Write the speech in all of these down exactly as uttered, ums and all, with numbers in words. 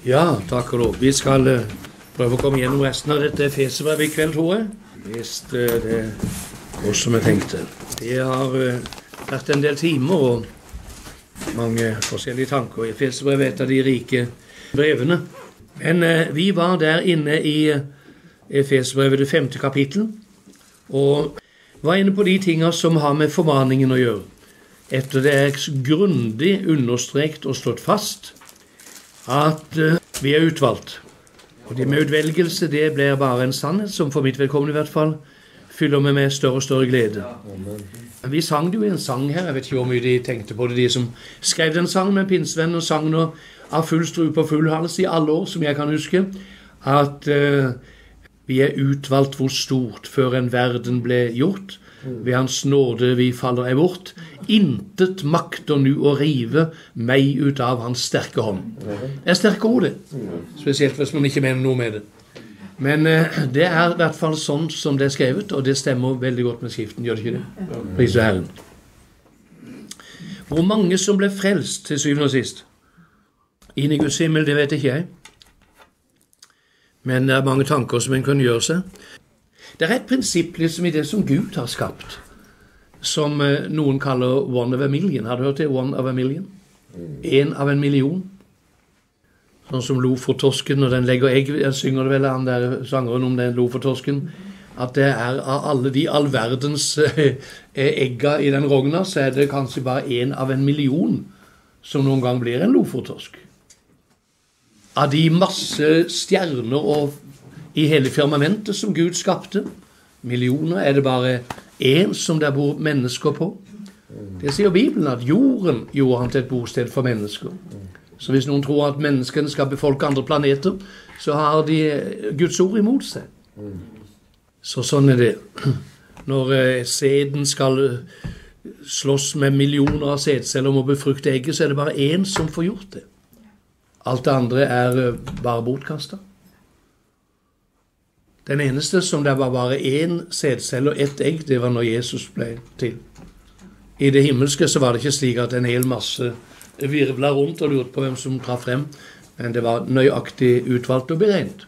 Ja, takk og lov. Vi skal uh, prøve å komme gjennom resten av dette Efeserbrevet i kveld, tror jeg. Hvis uh, det går som jeg tenkte. Det har uh, vært en del timer og mange forskjellige tanker. Efeserbrevet er et av de rike brevene. Men uh, vi var der inne i uh, Efeserbrevet det femte kapittel, og var inne på de tingene som har med formaningen å gjøre. Etter det er grundig understrekt og stått fast at uh, vi er utvalgt. Og det med utvelgelse, det blir bare en sannhet som for mitt vedkommende i hvert fall fyller meg med større og større glede. Vi sang det jo i en sang her, jeg vet ikke hvor mye de tenkte på det, de som skrev den sangen, men pinsevenner sang nå av full strupe og full hals i alle år, som jeg kan huske, at uh, vi er utvalgt hvor stort før en verden ble gjort. Ved hans nåde vi faller ei bort. Intet makter nu å rive meg ut av hans sterke hånd. Det er sterke ord, det. Spesielt hvis man ikke mener noe med det. Men eh, det er i hvert fall sånn som det er skrevet, og det stemmer veldig godt med skriften, gjør det ikke det? Pris og Herren. Hvor mange som ble frelst til syvende og sist? Inn i Guds himmel, det vet ikke jeg. Men det er mange tanker som en kan gjøre seg. Det er et prinsipp liksom i det som Gud har skapt, som eh, noen kaller one of a million. Har du hørt det? One of a million? En av en million. Sånn som Lofottorsken, når den legger egg, jeg synger det vel han der sangeren om den Lofottorsken, at det er av alle de allverdens eh, egga i den rogna, så er det kanskje bare en av en million som noen gang blir en Lofottorsk. Av de masse stjerner og i hele firmamentet som Gud skapte, millioner, er det bare en som der bor mennesker på. Det sier Bibelen, at jorden gjorde han til et bosted for mennesker. Så hvis noen tror at menneskene skal befolke andre planeter, så har de Guds ord imot seg. Så sånn er det. Når sæden skal slåss med millioner av sædceller om å befrukte egget, så er det bare en som får gjort det. Alt det andre er bare bortkastet. Den eneste som det var bare én sædcelle og ett egg, det var når Jesus ble til. I det himmelske så var det ikke slik at en hel masse virvlet rundt og lurt på hvem som traff frem, men det var nøyaktig utvalgt og beregnet.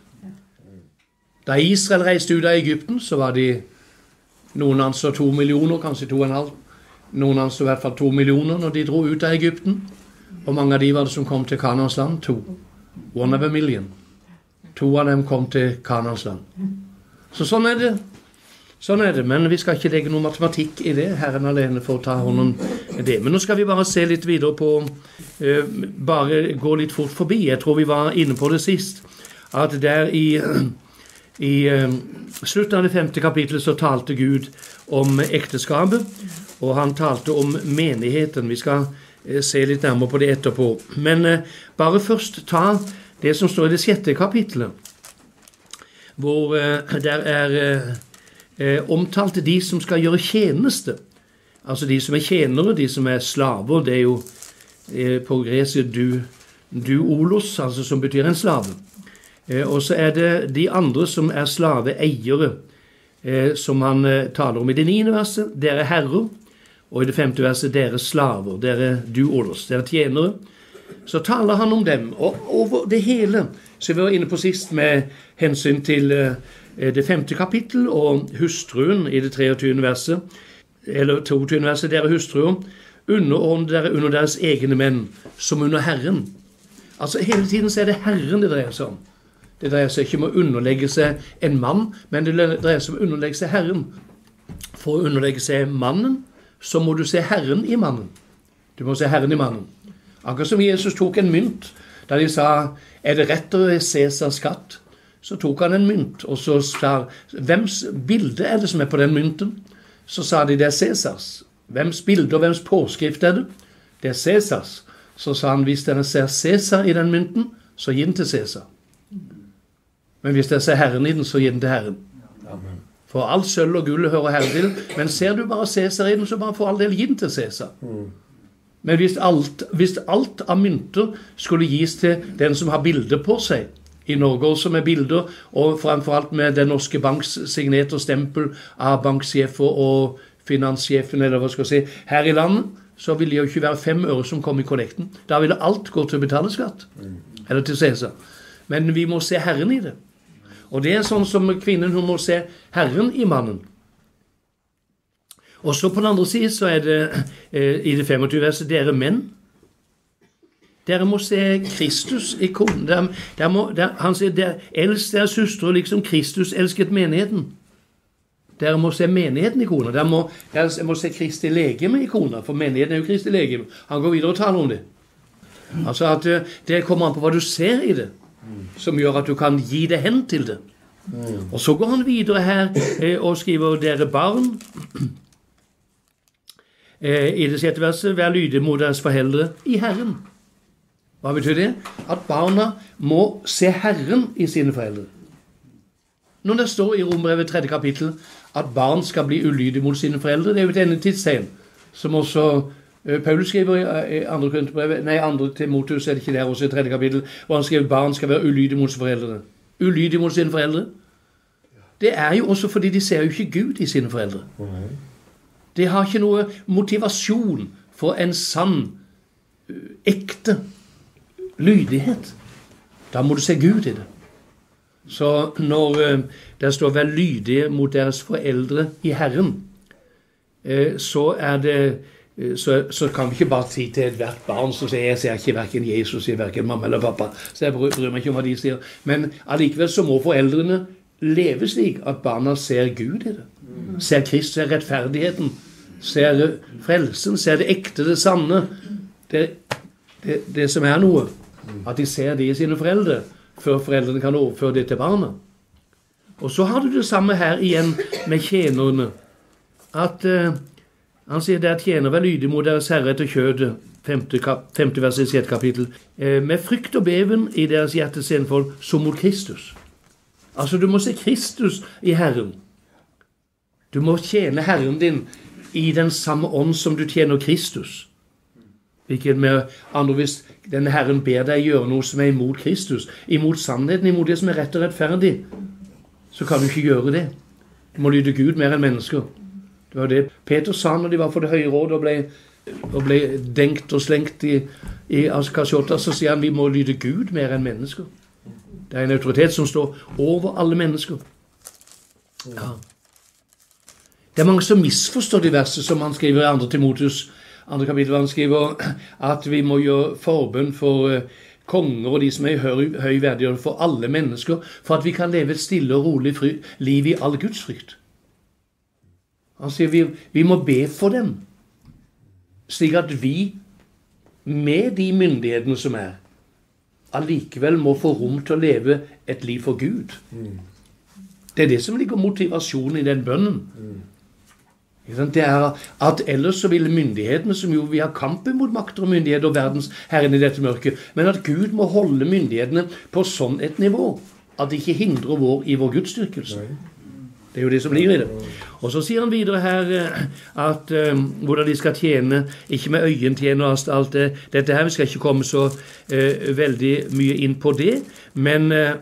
Da Israel reiste ut av Egypten, så var de noen anså to millioner, kanskje to og en halv. Noen anså i hvert fall to millioner når de dro ut av Egypten. Og mange av de var det som kom til Kanans land, to. One of a million. To av dem kom til Kanans land. Så sånn er det. Sånn er det, men vi skal ikke legge noe matematikk i det. Herren alene får ta hånden det. Men nå skal vi bare se litt videre på, uh, bare gå litt fort forbi. Jeg tror vi var inne på det sist, at der i, i uh, slutten av det femte kapitlet så talte Gud om ekteskapet, og han talte om menigheten. Vi skal uh, se litt nærmere på det etterpå. Men uh, bare først ta det som står i det sjette kapitlet, hvor eh, der er eh, omtalt de som skal gjøre tjeneste. Altså de som er tjenere, de som er slaver, det er jo eh, på gresk du, doulos, altså som betyr en slave. Eh, og så er det de andre som er slaveeiere, eh, som han eh, taler om i det niende verset. Dere herrer, og i det femte verset, dere slaver, dere doulos, dere tjenere. Så taler han om dem, og over det hele, så vi var inne på sist med hensyn til uh, det femte kapittel, og hustruen i det treogtyvende verset, eller toogtyvende verset, dere hustruer, underordne dere under deres egne menn, som under Herren. Altså hele tiden så er det Herren det dreier seg om. Det dreier seg ikke om å underlegge seg en mann, men det dreier seg om å underlegge seg Herren. For å underlegge seg mannen, så må du se Herren i mannen. Du må se Herren i mannen. Akkurat som Jesus tok en mynt, da de sa, er det rett å Cæsars skatt? Så tok han en mynt, og så sa, hvems bilde er det som er på den mynten? Så sa de, det er Cæsars. Hvems bilde og hvems påskrift er det? Det er Cæsars. Så sa han, hvis dere ser Cæsar i den mynten, så gi den til Cæsar. Men hvis dere ser Herren i den, så gi den til Herren. For alt sølv og gull hører Herren til, men ser du bare Cæsar i den, så bare for all del gi den til Cæsar. Men hvis alt, hvis alt av mynter skulle gis til den som har bilder på seg, i Norge også med bilder, og fremfor alt med den norske banks signet og stempel av banksjefer og finanssjefen, eller hva skal jeg si, her i landet, så ville det jo ikke være fem øre som kom i kollekten. Da ville alt gå til å betale skatt. eller til Cæsar. Men vi må se Herren i det. Og det er sånn som kvinnen, hun må se Herren i mannen. Og så på den andre siden så er det eh, i det femogtyvende verset, dere menn, dere må se Kristus i konen. Der, der må, der, han sier, der, elsk deres hustru liksom Kristus elsket menigheten. Dere må se menigheten i kona. Dere må, dere må se Kristi legeme i kona, for menigheten er jo Kristi legeme. Han går videre og taler om det. Altså at det kommer an på hva du ser i det, som gjør at du kan gi det hen til det. Og så går han videre her eh, og skriver, dere barn, eh, i det sjette verset, vær lydige mot deres foreldre i Herren. Hva betyr det? At barna må se Herren i sine foreldre. Når det står i Romerbrevet tredje kapittel at barn skal bli ulydige mot sine foreldre, det er jo et endetidstegn, som også uh, Paulus skriver i uh, andre Korinterbrevet, nei, andre Timotheus er det ikke der også i tredje kapittel, hvor han skriver barn skal være ulydige mot sine foreldre. Ulydige mot sine foreldre. Det er jo også fordi de ser jo ikke Gud i sine foreldre. De har ikke noe motivasjon for en sann, uh, ekte lydighet. Da må du se Gud i det. Så når uh, det står vær lydige mot deres foreldre i Herren, uh, så er det uh, så, så kan vi ikke bare si til et hvert barn som sier jeg ser ikke hverken Jesus, jeg hverken mamma eller pappa, så jeg bryr, bryr meg ikke om hva de sier. Men allikevel så må foreldrene leve slik at barna ser Gud i det. Ser Kristus, ser rettferdigheten, ser frelsen, ser det ekte, det sanne, det, det, det som er noe. At de ser det i sine foreldre, før foreldrene kan overføre det til barna. Og så har du det samme her igjen med tjenerne. At uh, han sier det at tjener vær lydig mot deres herre etter kjødet, femte, kap, femte vers i sjette kapittel, uh, med frykt og beven i deres hjertes enfold, som mot Kristus. Altså du må se Kristus i Herren. Du må tjene Herren din i den samme ånd som du tjener Kristus. Hvilket med andre, hvis denne Herren ber deg gjøre noe som er imot Kristus, imot sannheten, imot det som er rett og rettferdig, så kan du ikke gjøre det. Du må lyde Gud mer enn mennesker. Det var det Peter sa når de var for det høye råd og ble, og ble denkt og slengt i, i kasjotter, så sier han vi må lyde Gud mer enn mennesker. Det er en autoritet som står over alle mennesker. Ja. Det er mange som misforstår de verset som han skriver i andre Timotheus andre kapittel, han skriver at vi må gjøre forbønn for uh, konger og de som er i høy, høy verdighet for alle mennesker, for at vi kan leve et stille og rolig fri, liv i all Guds frykt. Han sier vi, vi må be for dem, slik at vi med de myndighetene som er, allikevel må få rom til å leve et liv for Gud. Mm. Det er det som ligger motivasjonen i den bønnen. Mm. Det er at ellers så ville myndighetene, som jo vi har kampen mot makter og myndigheter og verdens herren i dette mørket, men at Gud må holde myndighetene på sånn et nivå at det ikke hindrer vår i vår gudstyrkelse. Det er jo det som ligger i det. Og så sier han videre her at um, hvordan de skal tjene, ikke med øyentjene og alt det. Dette her, vi skal ikke komme så uh, veldig mye inn på det, men uh,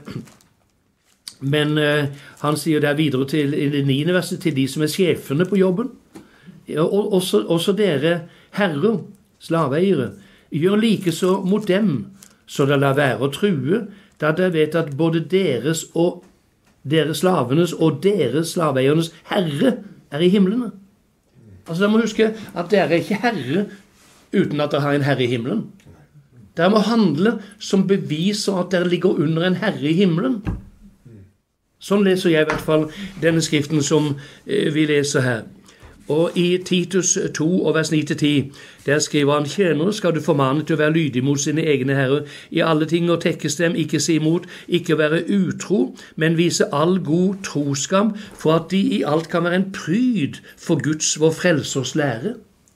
Men uh, han sier der videre til, i det niende verset, til de som er sjefene på jobben. Og, også, også dere herrer, slaveeiere, gjør like så mot dem, så det lar være å true, da dere vet at både deres og deres slavenes og deres slaveeiernes herre er i himmelene. Altså dere må huske at dere er ikke herre uten at dere har en herre i himmelen. Dere må handle som beviser at dere ligger under en herre i himmelen. Sånn leser jeg i hvert fall denne skriften som eh, vi leser her. Og i Titus to og vers ni til ti, der skriver han, tjenere skal du formane til å være lydig mot sine egne herrer, i alle ting og tekkes dem, ikke si imot, ikke være utro, men vise all god troskap, for at de i alt kan være en pryd for Guds, vår frelsers lære.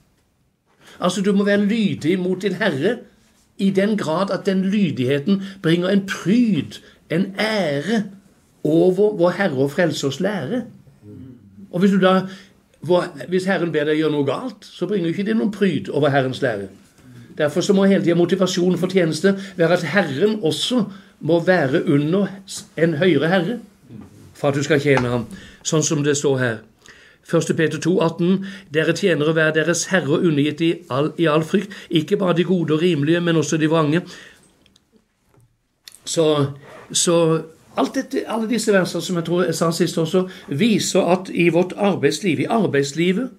Altså du må være lydig mot din herre, i den grad at den lydigheten bringer en pryd, en ære, over vår Herre og Frelsers lære. Og hvis du da, hvis Herren ber deg gjøre noe galt, så bringer ikke det noen pryd over Herrens lære. Derfor så må hele tiden motivasjonen for tjeneste være at Herren også må være under en høyere Herre, for at du skal tjene ham, sånn som det står her. første Peter to atten, dere tjenere vær deres Herre undergitt i all, i all frykt, ikke bare de gode og rimelige, men også de vrange. så, så alt dette, alle disse versene som jeg tror jeg sa sist også, viser at i vårt arbeidsliv, i arbeidslivet,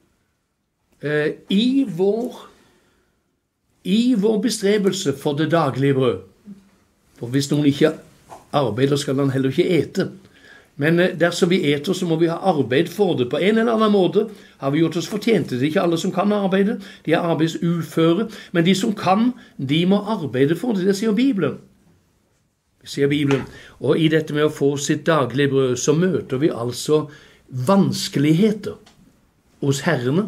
eh, i vår i vår bestrebelse for det daglige brød, for hvis noen ikke arbeider, skal han heller ikke ete. Men dersom vi eter, så må vi ha arbeid for det. På en eller annen måte har vi gjort oss fortjente. Det er ikke alle som kan arbeide, de er arbeidsuføre. Men de som kan, de må arbeide for det. Det sier Bibelen. Det sier Bibelen. Og i dette med å få sitt daglige brød, så møter vi altså vanskeligheter hos herrene.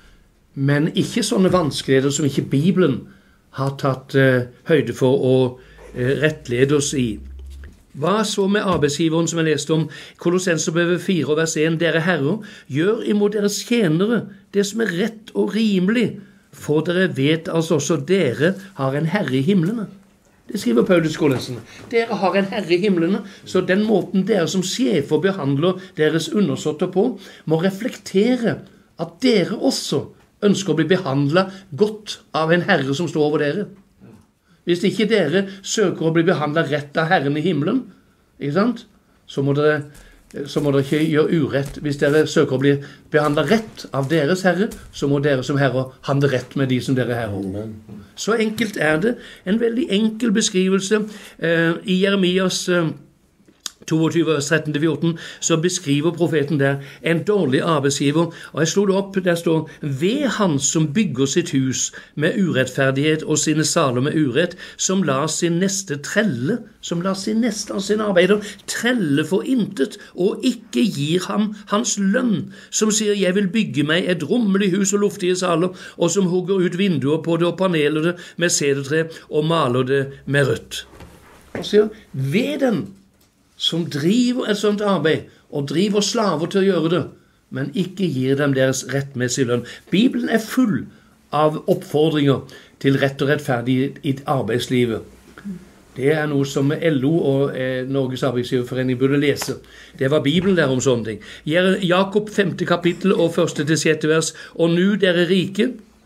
Men ikke sånne vanskeligheter som ikke Bibelen har tatt uh, høyde for å uh, rettlede oss i. Hva så med arbeidsgiveren som jeg leste om? Kolossenserbrevet fire, vers en. Dere herrer, gjør imot deres tjenere det som er rett og rimelig, for dere vet altså også dere har en herre i himlene. Det skriver Paulus Kolossensen. Dere har en herre i himlene, så den måten dere som sjefer behandler deres undersåtter på, må reflektere at dere også ønsker å bli behandlet godt av en herre som står over dere. Hvis ikke dere søker å bli behandlet rett av Herren i himmelen, ikke sant? Så må dere, så må dere ikke gjøre urett. Hvis dere søker å bli behandlet rett av deres herre, så må dere som herre handle rett med de som dere er herre. Så enkelt er det. En veldig enkel beskrivelse eh, i Jeremias eh, toogtyve, tretten til fjorten, så beskriver profeten der en dårlig arbeidsgiver, og jeg slo det opp, der står, ved han som bygger sitt hus med urettferdighet og sine saler med urett, som lar sin neste trelle, som lar sin neste av sin arbeider trelle for intet, og ikke gir ham hans lønn, som sier, jeg vil bygge meg et rommelig hus og luftige saler, og som hugger ut vinduer på det og paneler det med sedertre og maler det med rødt. Og sier, ved den som driver et sånt arbeid, og driver slaver til å gjøre det, men ikke gir dem deres rettmessige lønn. Bibelen er full av oppfordringer til rett og rettferdighet i arbeidslivet. Det er noe som L O og eh, Norges arbeidsgiverforening burde lese. Det var Bibelen der om sånne ting. Jakob femte kapittel og første til sjette vers. Og nu dere rike,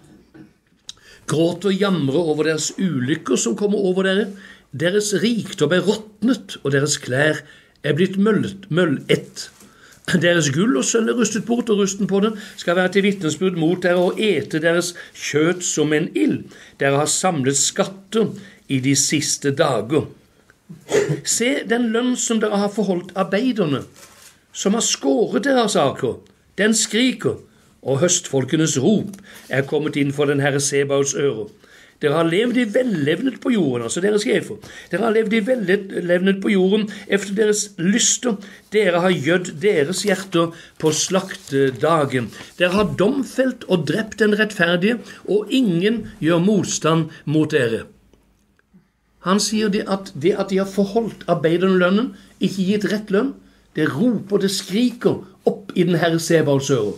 gråt og jamre over deres ulykker som kommer over dere. Deres rikdom er råtnet, og deres klær er blitt møllet, møllet. Deres gull og sølv er rustet bort, og rusten på den skal være til vitnesbyrd mot dere og ete deres kjøtt som en ild. Dere har samlet skatter i de siste dager. Se den lønn som dere har forholdt arbeiderne, som har skåret deres aker. Den skriker, og høstfolkenes rop er kommet inn for den Herre Sebaots ører. Dere har levd i vellevnet på jorden, altså deres sjefer. Dere har levd i vellevnet på jorden efter deres lyster. Dere har gjødd deres hjerter på slaktedagen. Dere har domfelt og drept den rettferdige, og ingen gjør motstand mot dere. Han sier det at det at de har forholdt arbeiderne lønnen, ikke gitt rett lønn, det roper, det skriker opp i den Herre Sebaots ører.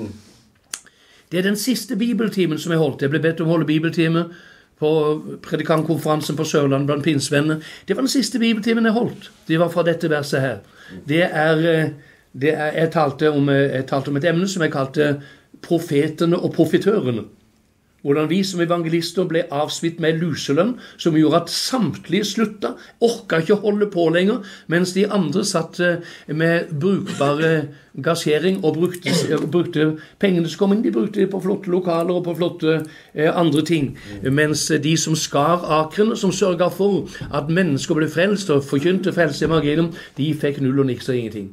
Det er den siste bibeltimen som jeg holdt. Jeg ble bedt om å holde bibeltime på predikantkonferansen på Sørland blant pinsvennene. Det var den siste bibeltimen jeg holdt. Det var fra dette verset her. Det er, det er jeg, talte om, jeg talte om et emne som jeg kalte profetene og profitørene. Hvordan vi som evangelister ble avsvitt med luselønn, som gjorde at samtlige slutta, orket ikke holde på lenger, mens de andre satt med brukbare gasjering og brukte, brukte pengene som kom inn, de brukte det på flotte lokaler og på flotte eh, andre ting. Mens de som skar akrene, som sørget for at mennesker ble frelst og forkynte frelse i evangelium, de fikk null og niks og ingenting.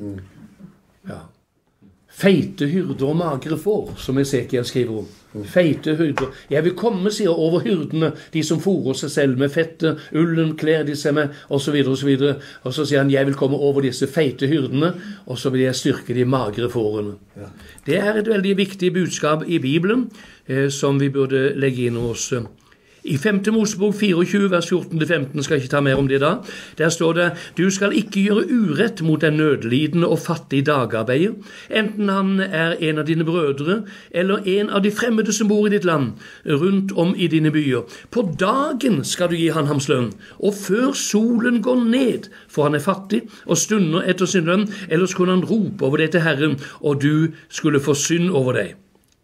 Ja. Feite hyrder og magre får, som Esekiel skriver om. Feite hyrder. Jeg vil komme, sier, over hyrdene, de som fôrer seg selv med fette, ullen klær de seg med, og så videre, og så videre. Og så sier han, jeg vil komme over disse feite hyrdene, og så vil jeg styrke de magre fårene. Ja. Det er et veldig viktig budskap i Bibelen, eh, som vi burde legge inn hos oss. I femte Mosebok fireogtjue, vers fjorten til femten, skal jeg ikke ta mer om det da. Der står det, du skal ikke gjøre urett mot den nødlidende og fattige dagarbeider, enten han er en av dine brødre, eller en av de fremmede som bor i ditt land, rundt om i dine byer. På dagen skal du gi han hans lønn, og før solen går ned, for han er fattig, og stunder etter sin lønn, ellers kunne han rope over det til Herren, og du skulle få synd over deg.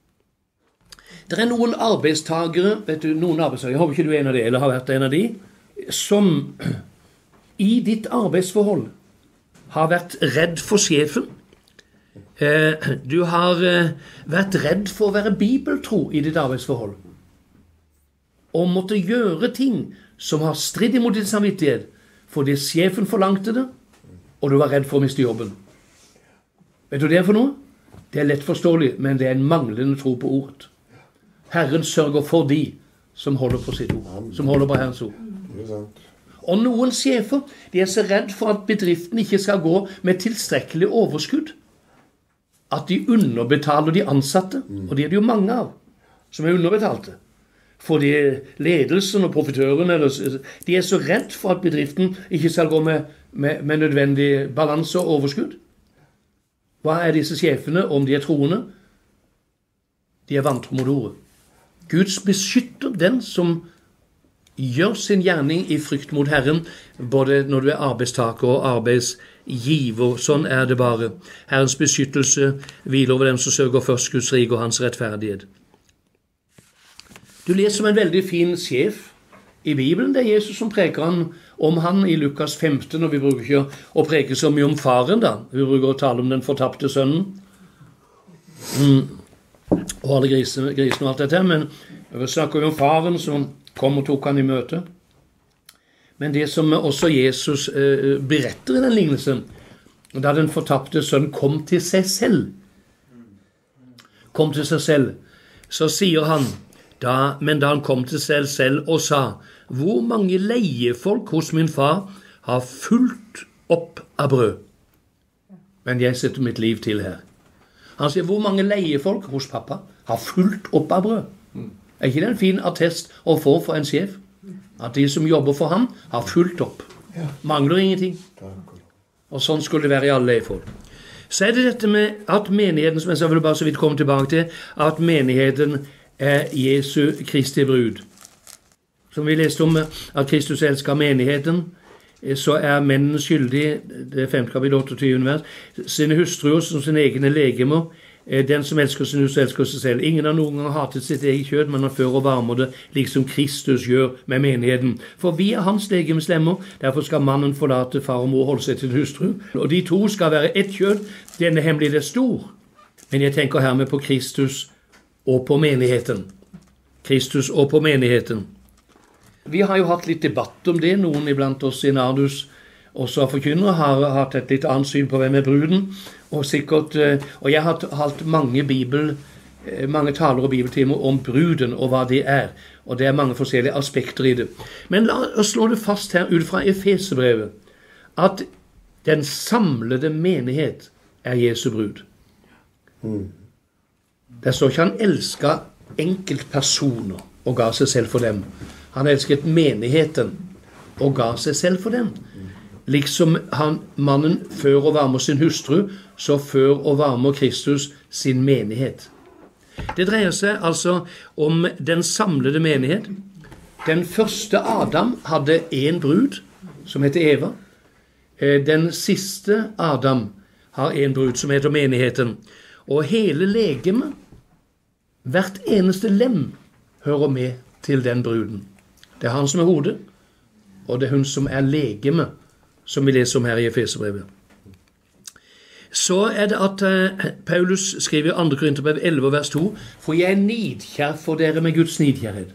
Det er noen arbeidstagere, vet du, noen arbeidstagere, jeg håper ikke du er en av de, eller har vært en av de, som i ditt arbeidsforhold har vært redd for sjefen, du har vært redd for å være bibeltro i ditt arbeidsforhold, og måtte gjøre ting som har stridd imot din samvittighet, fordi sjefen forlangte det, og du var redd for å miste jobben. Vet du det er for noe? Det er lett forståelig, men det er en manglende tro på ordet. Herren sørger for de som holder på sitt ord, som holder på Herrens ord. Og noen sjefer, de er så redd for at bedriften ikke skal gå med tilstrekkelig overskudd, at de underbetaler de ansatte, og det er det jo mange av, som er underbetalte. Fordi ledelsen og profitørene, de er så redd for at bedriften ikke skal gå med, med, med nødvendig balanse og overskudd. Hva er disse sjefene, om de er troende? De er vantro mot ordet. Guds beskytter den som gjør sin gjerning i frykt mot Herren, både når du er arbeidstaker og arbeidsgiver. Sånn er det bare. Herrens beskyttelse hviler over dem som sørger først Guds rike og hans rettferdighet. Du leser om en veldig fin sjef i Bibelen. Det er Jesus som preker han, om han i Lukas femten, og vi bruker ikke å preke så mye om faren da. Vi bruker å tale om den fortapte sønnen. Mm. Og alle grisene, grisene og alt dette, men vi snakker jo om faren som kom og tok han i møte. Men det som også Jesus eh, beretter i den lignelsen, da den fortapte sønn kom til seg selv, kom til seg selv, så sier han, da, men da han kom til seg selv og sa, hvor mange leiefolk hos min far har fulgt opp av brød, men jeg setter mitt liv til her. Han sier, hvor mange leiefolk hos pappa har fulgt opp av brød? Er ikke det en fin attest å få for en sjef? At de som jobber for ham har fulgt opp. Mangler ingenting. Og sånn skulle det være i alle leiefolk. Så er det dette med at menigheten, som jeg vil bare så vidt komme tilbake til, at menigheten er Jesu Kristi brud. Som vi leste om at Kristus elsker menigheten, så er mennene skyldige, det er femte kapittel åtteogtyvende vers, sine hustruer som sine egne legemer. Den som elsker sin hustru elsker seg selv. Ingen har noen gang hatet sitt eget kjød, men han fører og varmer det, liksom Kristus gjør med menigheten. For vi er hans legemslemmer, derfor skal mannen forlate far og mor og holde seg til hustru. Og de to skal være ett kjød. Denne hemmelighet er stor. Men jeg tenker hermed på Kristus og på menigheten. Kristus og på menigheten. Vi har jo hatt litt debatt om det. Noen iblant oss i Nardus, også forkynnere, har hatt et litt annet syn på hvem er bruden. Og sikkert, og jeg har hatt mange bibel, mange taler og bibeltimer om bruden og hva det er. Og det er mange forskjellige aspekter i det. Men la oss slå det fast her ut fra Efeserbrevet, at den samlede menighet er Jesu brud. Mm. Der står ikke han elsket enkeltpersoner og ga seg selv for dem. Han elsket menigheten og ga seg selv for dem. Liksom han, mannen før og varmer sin hustru, så før og varmer Kristus sin menighet. Det dreier seg altså om den samlede menighet. Den første Adam hadde en brud, som heter Eva. Den siste Adam har en brud, som heter menigheten. Og hele legemet, hvert eneste lem, hører med til den bruden. Det er han som er hodet, og det er hun som er legeme, som vi leser om her i Efeserbrevet. Så er det at uh, Paulus skriver i andre Korinterbrev elleve vers to, for jeg er nidkjær for dere med Guds nidkjærhet.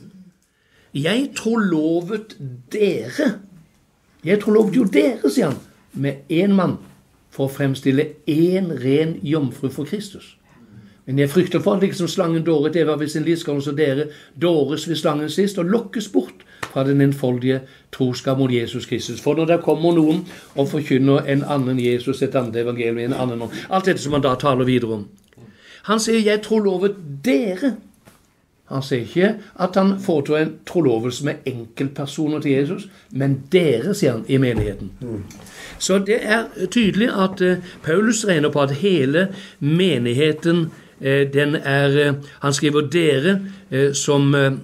Jeg tror lovet dere, jeg tror lovet jo dere, sier han, med en mann, for å fremstille en ren jomfru for Kristus. Men jeg frykter for at liksom slangen dåret Eva ved sin livsgang, så dere dåres ved slangen sist, og lokkes bort fra den enfoldige troskap mot Jesus Kristus. For når det kommer noen og forkynner en annen Jesus, et annet evangelium, en annen om, alt dette som han da taler videre om. Han sier, jeg tror lovet dere. Han sier ikke at han foretar en trolovelse med enkeltpersoner til Jesus, men dere, sier han, i menigheten. Mm. Så det er tydelig at uh, Paulus regner på at hele menigheten, uh, den er, uh, han skriver dere uh, som, uh,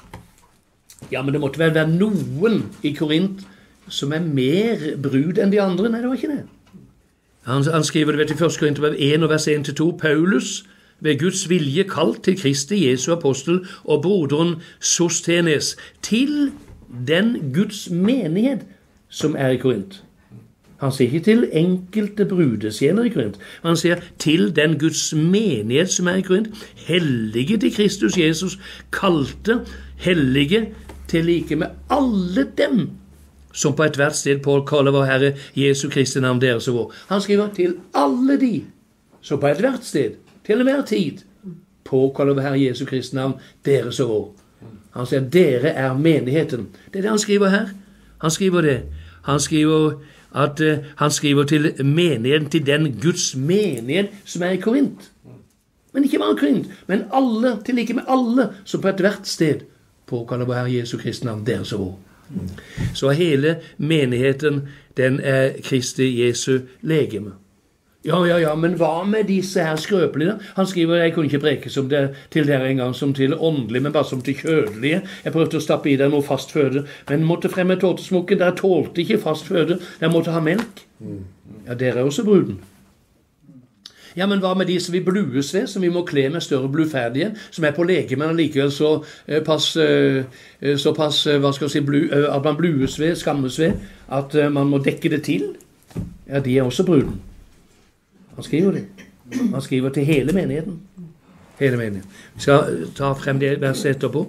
ja, men det måtte vel være noen i Korint som er mer brud enn de andre. Nei, det var ikke det. Han, han skriver det vet, i første Korinterbrev en og vers en til to, Paulus, ved Guds vilje kalt til Kristi Jesu apostel og broderen Sostenes, til den Guds menighet som er i Korint. Han sier ikke til enkelte brudesjeler i Korint. Han sier til den Guds menighet som er i Korint. Hellige til Kristus Jesus, kalte, hellige til like med alle dem som på et hvert sted påkaller vår Herre Jesu Kristi navn deres og vår. Han skriver til alle de som på et hvert sted, til enhver tid, påkaller vår Herre Jesu Kristi navn deres og vår. Han sier dere er menigheten. Det er det han skriver her. Han skriver det. Han skriver at uh, han skriver til menigheten, til den Guds menighet som er i Korint. Men ikke bare Korint, men alle, til like med alle som på et hvert sted påkaller vår Herre Jesu Kristi navn deres og vår. Så hele menigheten, den er Kristi Jesu legeme. Ja, ja, ja, men hva med disse her skrøpelige? Han skriver, jeg kunne ikke preke som det, til dere en gang som til åndelige, men bare som til kjødelige. Jeg prøvde å stappe i dere noe fast føde, men måtte fremme tårtesmokken. Dere tålte ikke fast føde, dere måtte ha melk. Ja, dere er også bruden. Ja, men hva med de som vi blues ved, som vi må kle med større bluferdighet, som er på lege, men likevel så eh, pass, eh, så pass, eh, hva skal jeg si, blu, eh, at man blues ved, skammes ved, at eh, man må dekke det til? Ja, de er også bruden. Han skriver det. Han skriver til hele menigheten. Hele menigheten. Vi skal ta frem det verset etterpå.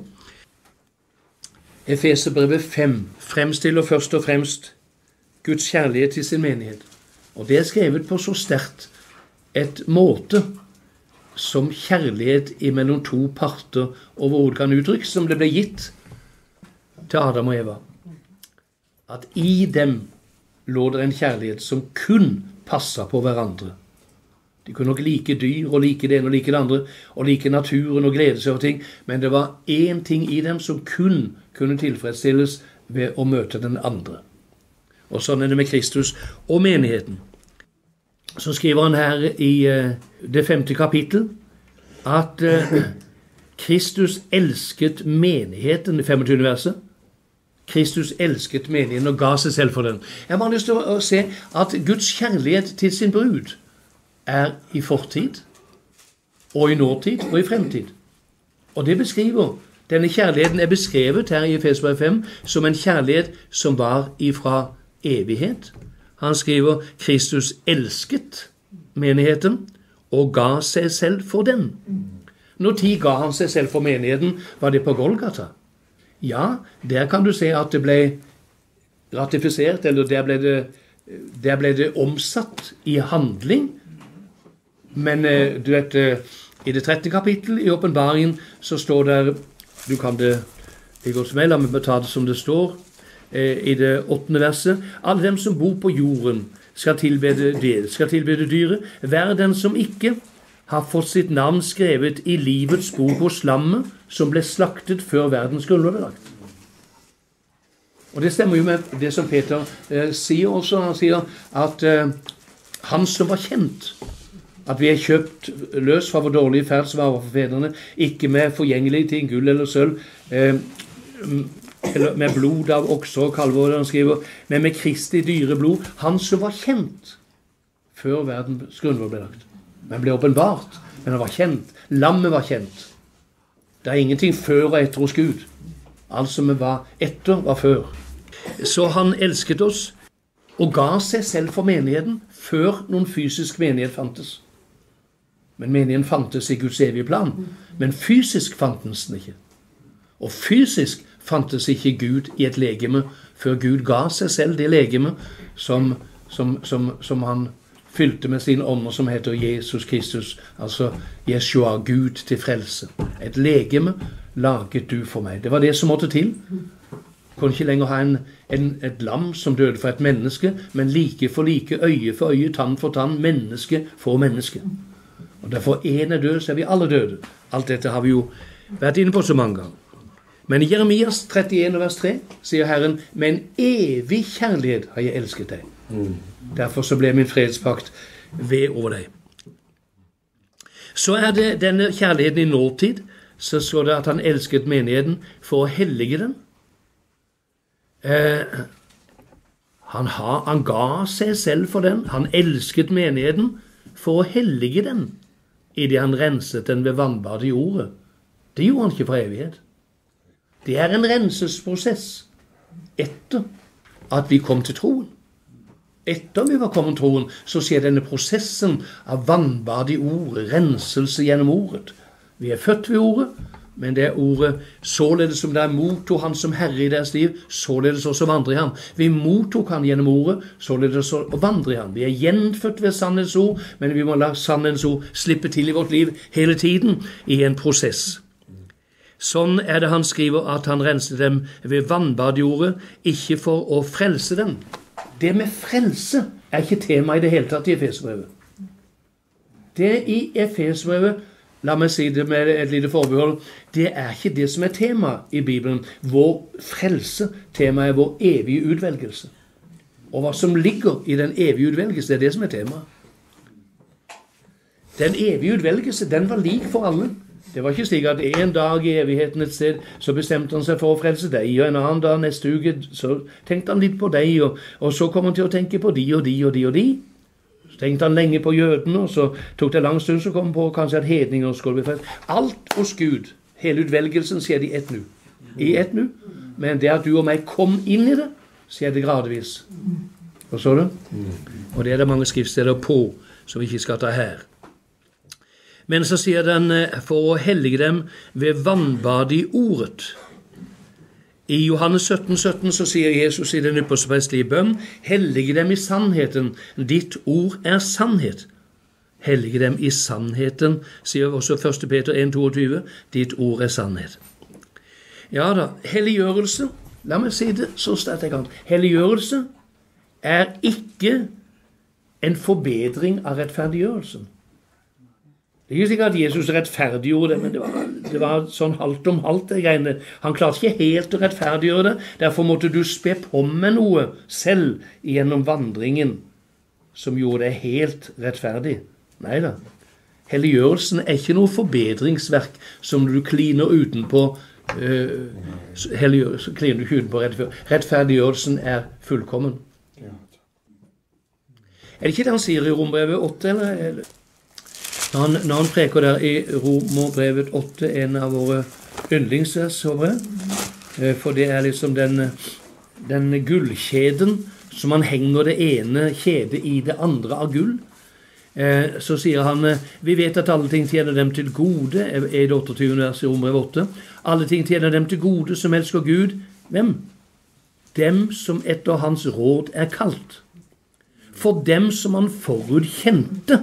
Efeserbrevet fem fremstiller først og fremst Guds kjærlighet til sin menighet. Og det er skrevet på så sterkt et måte som kjærlighet mellom to parter overhodet kan uttrykkes, som det ble gitt til Adam og Eva. At i dem lå det en kjærlighet som kun passet på hverandre. De kunne nok like dyr og like det ene og like det andre, og like naturen og glede seg over ting, men det var én ting i dem som kun kunne tilfredsstilles ved å møte den andre. Og sånn er det med Kristus og menigheten. Så skriver han her i uh, det femte kapittel at uh, Kristus elsket menigheten, i femogtyvende verset. Kristus elsket menigheten og ga seg selv for den. Jeg har bare lyst til å se at Guds kjærlighet til sin brud er i fortid, og i nåtid, og i fremtid. Og det beskriver, denne kjærligheten er beskrevet her i Efeserbrevet fem som en kjærlighet som var ifra evighet. Han skriver, Kristus elsket menigheten og ga seg selv for den. Når tid ga han seg selv for menigheten, var det på Golgata. Ja, der kan du se at det ble ratifisert, eller der ble det, der ble det omsatt i handling. Men du vet, i det trettende kapittel i åpenbaringen så står der, du kan det, det går som jeg, la meg ta det som det står, i det åttende verset, alle dem som bor på jorden skal tilbede det, skal tilbede dyret, hver den som ikke har fått sitt navn skrevet i livets bok hos lammet, som ble slaktet før verdens grunnlov ble lagt. Og det stemmer jo med det som Peter eh, sier også. Han sier at eh, han som var kjent, at vi er kjøpt løs fra vår dårlige ferd som var for fedrene, ikke med forgjengelig ting, gull eller sølv, eh, eller med blod av okser og kalver, han skriver, men med Kristi dyre blod, han som var kjent før verdens grunnlov ble lagt. Men ble åpenbart, men han var kjent. Lammet var kjent. Det er ingenting før og etter hos Gud. Alt som var etter, var før. Så han elsket oss og ga seg selv for menigheten før noen fysisk menighet fantes. Men menigheten fantes i Guds evige plan. Men fysisk fantes den ikke. Og fysisk fantes ikke Gud i et legeme før Gud ga seg selv det legeme som, som, som, som han fylte med sin ånd, som heter Jesus Kristus, altså Jeshua, Gud til frelse. Et legeme laget du for meg. Det var det som måtte til. Kunne ikke lenger ha en, en, et lam som døde for et menneske, men like for like, øye for øye, tann for tann, menneske for menneske. Og derfor en er død, så er vi alle døde. Alt dette har vi jo vært inne på så mange ganger. Men i Jeremias trettien vers tre sier Herren, med en evig kjærlighet har jeg elsket deg. Mm. Derfor så ble min fredspakt ved over deg. Så er det denne kjærligheten i nåtid, så står det at han elsket menigheten for å hellige den. Eh, han, ha, han ga seg selv for den. Han elsket menigheten for å hellige den, i det han renset den ved vannbadet i ordet. Det gjorde han ikke for evighet. Det er en renselsesprosess etter at vi kom til troen. Etter vi var kommet til troen, så skjer denne prosessen av vannbad i ordet, renselse gjennom ordet. Vi er født ved ordet, men det er ordet, således som det er mottok han som herre i deres liv, således også vandrer han. Vi mottok han gjennom ordet, således også vandrer han. Vi er gjenfødt ved sannhets ord, men vi må la sannhets ord slippe til i vårt liv hele tiden i en prosess. Sånn er det han skriver at han renser dem ved vannbad i ordet, ikke for å frelse dem. Det med frelse er ikke tema i det hele tatt i Efesbrevet. Det i Efesbrevet, la meg si det med et lite forbehold, det er ikke det som er tema i Bibelen. Vår frelse, tema er vår evige utvelgelse. Og hva som ligger i den evige utvelgelse, det er det som er tema. Den evige utvelgelse, den var lik for alle. Det var ikke slik at en dag i evigheten et sted, så bestemte han seg for å frelse deg, og en annen dag neste uke, så tenkte han litt på deg, og, og så kom han til å tenke på de og de og de og de. Så tenkte han lenge på jødene, og så tok det lang stund, så kom han på kanskje at hedninger skulle bli frelst. Alt hos Gud, hele utvelgelsen, skjedde i ett nu. I ett nu. Men det at du og meg kom inn i det, skjedde gradvis. Forstår du? Og det er det mange skriftsteder på, som vi ikke skal ta her. Men så sier den for å hellige dem ved vannbad i ordet. I Johannes sytten sytten så sier Jesus i den ypperste prestelige bønn, hellige dem i sannheten, ditt ord er sannhet. Hellige dem i sannheten, sier også første Peter en tjueto, ditt ord er sannhet. Ja da, helliggjørelse, la meg si det så sterkt jeg kan, helliggjørelse er ikke en forbedring av rettferdiggjørelsen. Det er ikke sikkert at Jesus rettferdiggjorde det, men det var, det var sånn halvt om halvt det greiene. Han klarte ikke helt å rettferdiggjøre det, derfor måtte du spe på med noe selv gjennom vandringen som gjorde det helt rettferdig. Neida. Helliggjørelsen er ikke noe forbedringsverk som du kliner utenpå. Uh, helliggjørelsen kliner du ikke utenpå rettferdiggjørelsen. Rettferdiggjørelsen er fullkommen. Er det ikke det han sier i Rombrevet åtte, eller? Når han, når han preker der i Romerbrevet åtte, en av våre yndlingsvers, for det er liksom den, den gullkjeden som han henger det ene kjedet i det andre av gull, så sier han, vi vet at alle ting tjener dem til gode, er det otteogtyvende vers i Romerbrevet åtte, alle ting tjener dem til gode som elsker Gud. Hvem? Dem som etter hans råd er kalt. For dem som han forut kjente.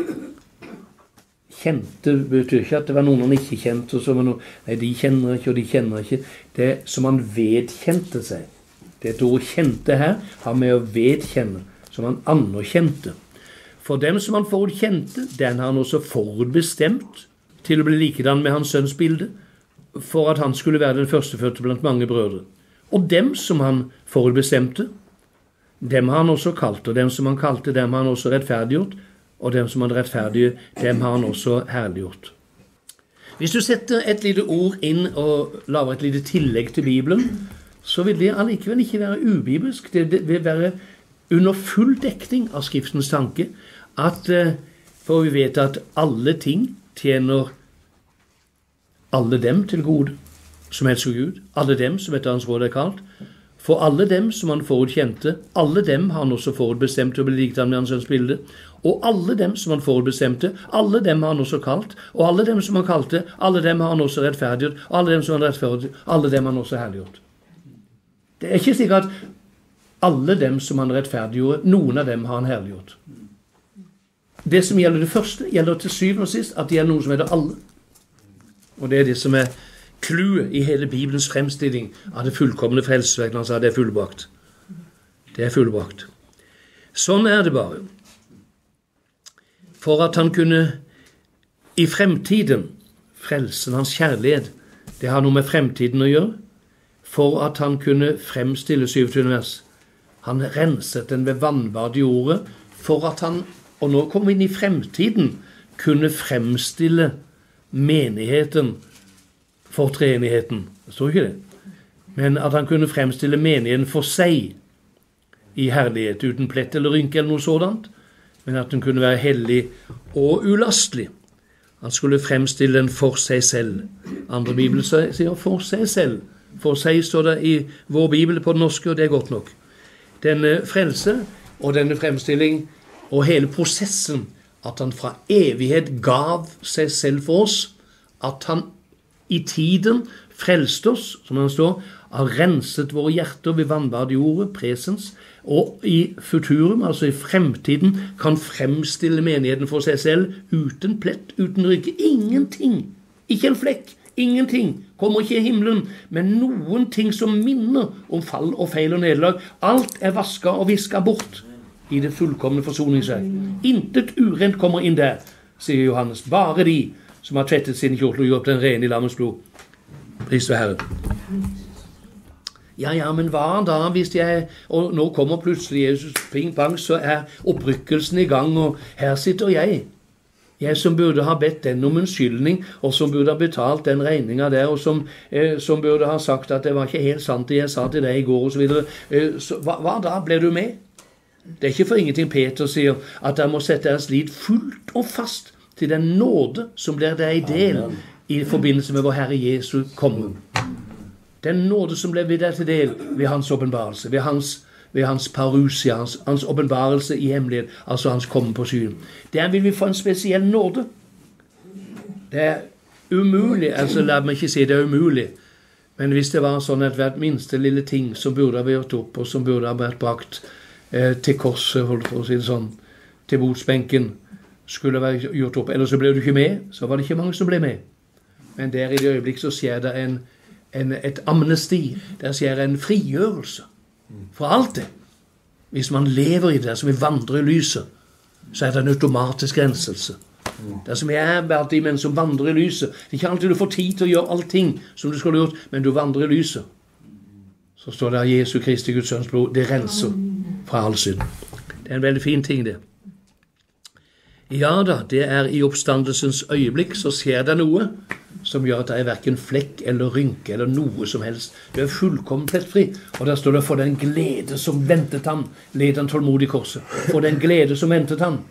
Kjente betyr ikke at det var noen han ikke kjente, og så var noen, nei, de kjenner ikke, og de kjenner ikke. Det som han vedkjente seg. Det er et ord kjente her, har med å vedkjenne, som han anerkjente. For dem som han forutkjente, den har han også forutbestemt til å bli likedan med hans sønns bilde, for at han skulle være den førstefødte blant mange brødre. Og dem som han forutbestemte, dem har han også kalt, og dem som han kalte, dem har han også rettferdiggjort, og dem som han rettferdige, dem har han også herliggjort. Hvis du setter et lite ord inn og lager et lite tillegg til Bibelen, så vil det allikevel ikke være ubibelsk. Det vil være under full dekning av Skriftens tanke, at, for vi vet at alle ting tjener alle dem til gode, som elsker Gud, alle dem som etter hans råd er kalt, for alle dem som han forutkjente, alle dem har han også forutbestemt til å bli likedan med hans sønns bilde, og alle dem som han forutbestemte, alle dem har han også kalt, og alle dem som han kalte, alle dem har han også rettferdiggjort, og alle dem som han rettferdiggjort, alle dem har han også herliggjort. Det er ikke slik at alle dem som han rettferdiggjorde, noen av dem har han herliggjort. Det som gjelder det første, gjelder til syvende og sist at det gjelder noen som heter alle. Og det er det som er clouet i hele Bibelens fremstilling av det fullkomne frelsesverk. Han sa det er fullbrakt. Det er fullbrakt. Sånn er det bare. For at han kunne i fremtiden frelsen hans kjærlighet, det har noe med fremtiden å gjøre, for at han kunne fremstille syvogtyvende vers. Han renset den ved vannbad i ordet, for at han, og nå kom vi inn i fremtiden, kunne fremstille menigheten for treenigheten. Det står ikke det. Men at han kunne fremstille menigheten for seg i herlighet, uten plett eller rynke eller noe sådant, men at den kunne være hellig og ulastelig. Han skulle fremstille den for seg selv. Andre bibler sier for seg selv. For seg står det i vår bibel på den norske, og det er godt nok. denne frelse og denne fremstilling og hele prosessen, at han fra evighet gav seg selv for oss, at han i tiden frelste oss, som han står, har renset våre hjerter ved vannbad i ordet, presens, og i futurum, altså i fremtiden, kan fremstille menigheten for seg selv uten plett, uten rygge, ingenting, ikke en flekk, ingenting, kommer ikke i himmelen, men noen ting som minner om fall og feil og nederlag. Alt er vasket og visket bort i det fullkomne forsoningsverk. Intet urent kommer inn der, sier Johannes. Bare de som har tvettet sin kjortel og gjort den rene i lammens blod. Pris ved Herren. Ja, ja, men hva da hvis jeg... Og nå kommer plutselig Jesus, ping pang, så er opprykkelsen i gang, og her sitter jeg. Jeg som burde ha bedt den om unnskyldning, og som burde ha betalt den regningen der, og som, eh, som burde ha sagt at det var ikke helt sant det jeg sa til deg i går, og så videre. Eh, så, hva, hva da? Ble du med? Det er ikke for ingenting Peter sier, at dere må sette deres lit fullt og fast til den nåde som blir deg i del i forbindelse med vår Herre Jesu komme. Den nåde som ble deg til del ved hans åpenbarelse, ved hans ved hans parousia, hans, hans åpenbarelse i hemmelighet, altså hans komme på skyen. Der vil vi få en spesiell nåde. Det er umulig, altså la meg ikke si det er umulig, men hvis det var sånn at hvert minste lille ting som burde ha vært opp, og som burde ha vært brakt eh, til korset, holdt på å si det sånn, til botsbenken, skulle være gjort opp, eller så ble du ikke med, så var det ikke mange som ble med. Men der i det øyeblikk så skjer det en, en, et amnesti, der skjer en frigjørelse. For alt det, hvis man lever i det, som vi vandrer i lyset, så er det en automatisk renselse. Det som er blant de menn som vandrer i lyset, det er ikke alltid du får tid til å gjøre allting som du skulle gjort, men du vandrer i lyset. Så står det Jesu Kristi Guds sønns blod, det renser fra all synd. Det er en veldig fin ting det. Ja da, det er i oppstandelsens øyeblikk, så skjer det noe som gjør at det er hverken flekk eller rynke eller noe som helst. Du er fullkommen plettfri, og der står det for den glede som ventet han, led han tålmodig korset. For den glede som ventet han.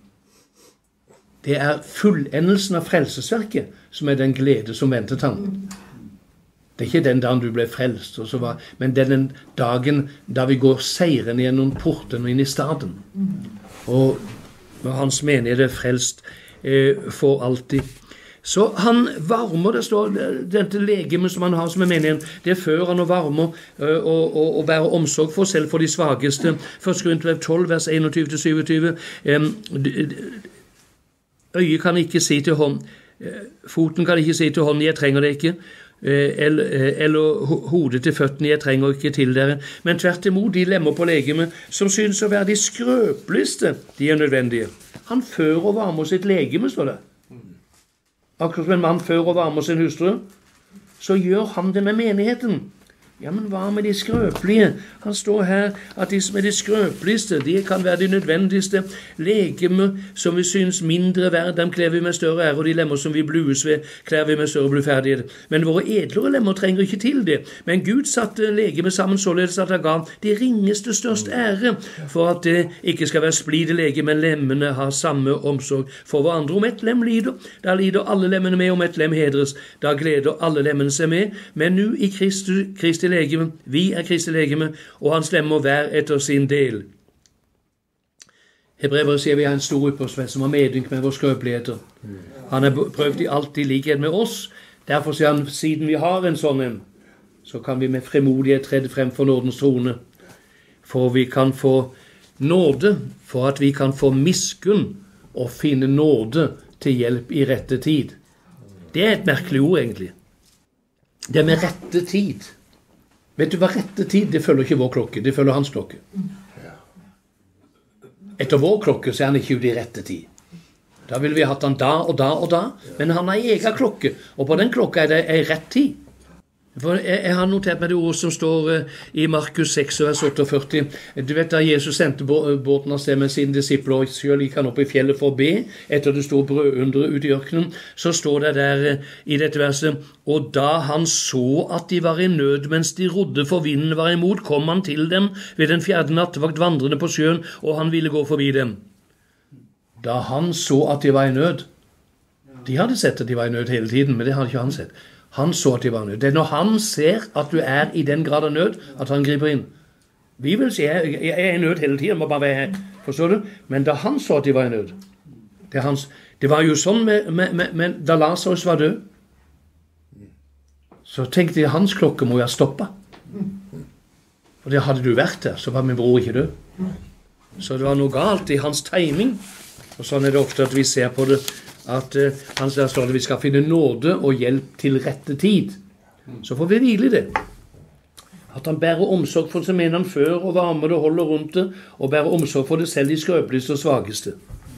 Det er fullendelsen av frelsesverket som er den glede som ventet han. Det er ikke den dagen du ble frelst, og så var, men den dagen da vi går seiren gjennom porten og inn i staden. Og når hans menighet er frelst eh, for alltid. Så han varmer, det står, dette legemet som han har som er menigheten, det fører han og varmer øh, og, og, og bærer omsorg for selv for de svageste. Første Korinterbrev tolv, vers enogtyve til syvogtyve. Um, øyet kan ikke si til hånd, foten kan ikke si til hånden, jeg trenger det ikke, eller, eller hodet til føttene, jeg trenger ikke til dere. Men tvert imot, de lemmer på legemet som synes å være de skrøpeligste, de er nødvendige. Han fører og varmer sitt legeme, står det. Akkurat som en mann fører og varmer sin hustru, så gjør han det med menigheten. Ja, men hva med de skrøpelige? Han står her at de som er de skrøpeligste, de kan være de nødvendigste. Legeme som vi synes mindre verd, dem kler vi med større ære, og de lemmer som vi blues ved, kler vi med større bluferdighet. Men våre edlere lemmer trenger ikke til det. Men Gud satte legeme sammen således at han gav de ringeste størst ære, for at det ikke skal være splid i legeme, men lemmene har samme omsorg for hverandre. Om et lem lider, da lider alle lemmene med, om et lem hedres, da gleder alle lemmene seg med. Men nå i Kristi, Kristi legeme, vi er Kristi legeme, og hans lemmer hver etter sin del. Hebreere sier vi har en stor opphavsvenn som har medynk med vår skrøpeligheter. Han har prøvd i alt i likhet med oss. Derfor sier han, siden vi har en sånn en, så kan vi med fremodighet trede frem for nådens trone. For vi kan få nåde, for at vi kan få miskunn og finne nåde til hjelp i rette tid. Det er et merkelig ord egentlig. Det er med rette tid. Vet du hva rette tid? Det følger ikke vår klokke, det følger hans klokke. Etter vår klokke så er han ikke ute i rette tid. Da ville vi hatt han da og da og da, men han har egen klokke, og på den klokka er det en rett tid. For jeg, jeg har notert meg det ord som står uh, i Markus seks, vers otteogførti. Du vet da Jesus sendte båten av sted med sine disipler, og selv gikk han opp i fjellet for å be, etter det store brødunderet ute i ørkenen, så står det der uh, i dette verset, og da han så at de var i nød mens de rodde for vinden var imot, kom han til dem ved den fjerde nattevakt vandrende på sjøen, og han ville gå forbi dem. Da han så at de var i nød, de hadde sett at de var i nød hele tiden, men det hadde ikke han sett. Han så at de var i nød. Det er når han ser at du er i den grad av nød, at han griper inn. Vi vil si, jeg, jeg er i nød hele tiden, må bare være her, forstår du? Men da han så at de var i nød, det, hans, det var jo sånn med, med, med, med da Lazarus var død, så tenkte jeg, hans klokke må jeg stoppe. Og det hadde du vært der, så var min bror ikke død. Så det var noe galt i hans timing. Og sånn er det ofte at vi ser på det, at uh, han der står det, vi skal finne nåde og hjelp til rette tid. Så får vi hvile i det. At han bærer omsorg for seg, mener han før, og varmer det, holder rundt det, og bærer omsorg for det selv de skrøpeligste og svageste.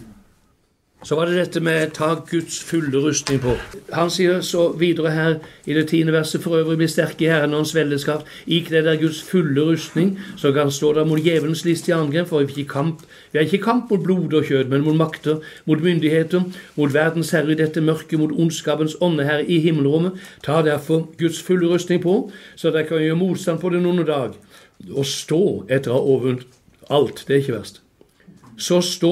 Så var det dette med ta Guds fulle rustning på. Han sier så videre her i det tiende verset, for øvrig bli sterke i Herren og hans veldeskaft, ikle der Guds fulle rustning, så kan stå der mot djevelens listige angrep, for vi, ikke kamp, vi har ikke kamp mot blod og kjød, men mot makter, mot myndigheter, mot verdens herre i dette mørke, mot ondskapens åndeherre i himmelrommet. Ta derfor Guds fulle rustning på, så dere kan gjøre motstand på den onde dag, og stå etter å ha overvunnet alt, det er ikke verst. Så stå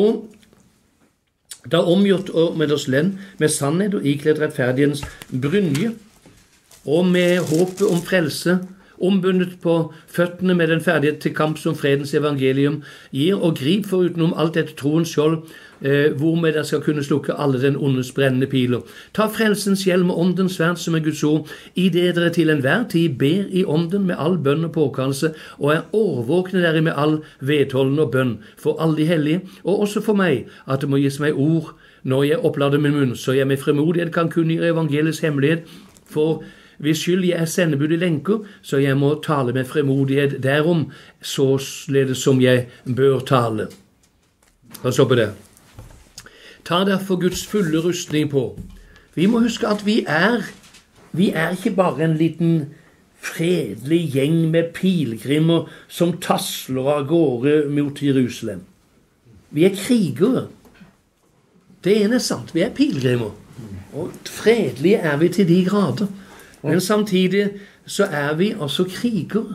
da omgjort med oss lenn, med sannhet og ikledd rettferdighetens brynje, og med håpet om frelse, ombundet på føttene med den ferdighet til kamp som fredens evangelium gir, og grip forutenom alt dette troens skjold, eh, hvormed dere skal kunne slukke alle den ondes brennende piler. Ta frelsens hjelm og åndens sverd som er Guds ord, i det dere til enhver tid ber i ånden med all bønn og påkallelse, og er årvåkne dere med all vedholden og bønn for alle de hellige, og også for meg, at det må gis meg ord når jeg opplader min munn, så jeg med fremodighet kan kunngjøre evangeliets hemmelighet, for hvis skyld jeg er sendebud i lenker, så jeg må tale med fremodighet derom, således som jeg bør tale. Og så på det. Ta derfor Guds fulle rustning på. Vi må huske at vi er, vi er ikke bare en liten fredelig gjeng med pilgrimer som tasler av gårde mot Jerusalem. Vi er krigere. Det ene er sant, vi er pilgrimer. Og fredelige er vi til de grader. Men samtidig så er vi også krigere.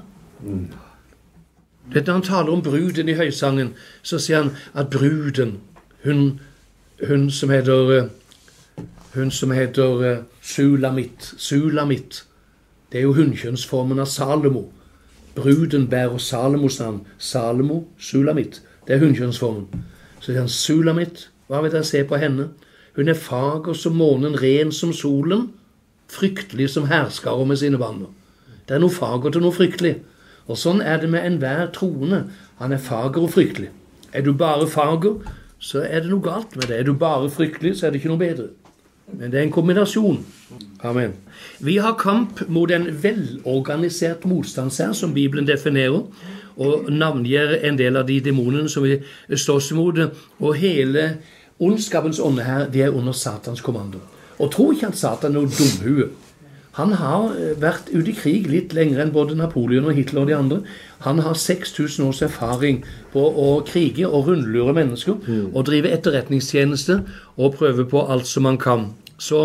Når han taler om bruden i høysangen, så sier han at bruden, hun, hun som heter, hun som heter Sulamit, Sulamit, det er jo hunnkjønnsformen av Salomo. Bruden bærer Salomos navn. Salomo, Sulamit, det er hunnkjønnsformen. Så sier han Sulamit, hva vil dere se på henne? Hun er fager som månen, ren som solen, fryktelig som herskarer med sine banner. Det er noe fager til noe fryktelig. Og sånn er det med enhver troende. Han er fager og fryktelig. Er du bare fager, så er det noe galt med det. Er du bare fryktelig, så er det ikke noe bedre. Men det er en kombinasjon. Amen. Vi har kamp mot en velorganisert motstandsherre som Bibelen definerer, og navngir en del av de demonene som vi slåss mot. Og hele ondskapens ånde her, de er under Satans kommando. Og tro ikke at Satan er noe dumhue. Han har vært ute i krig litt lenger enn både Napoleon og Hitler og de andre. Han har seks tusen års erfaring på å krige og rundlure mennesker, mm. og drive etterretningstjeneste og prøve på alt som man kan. Så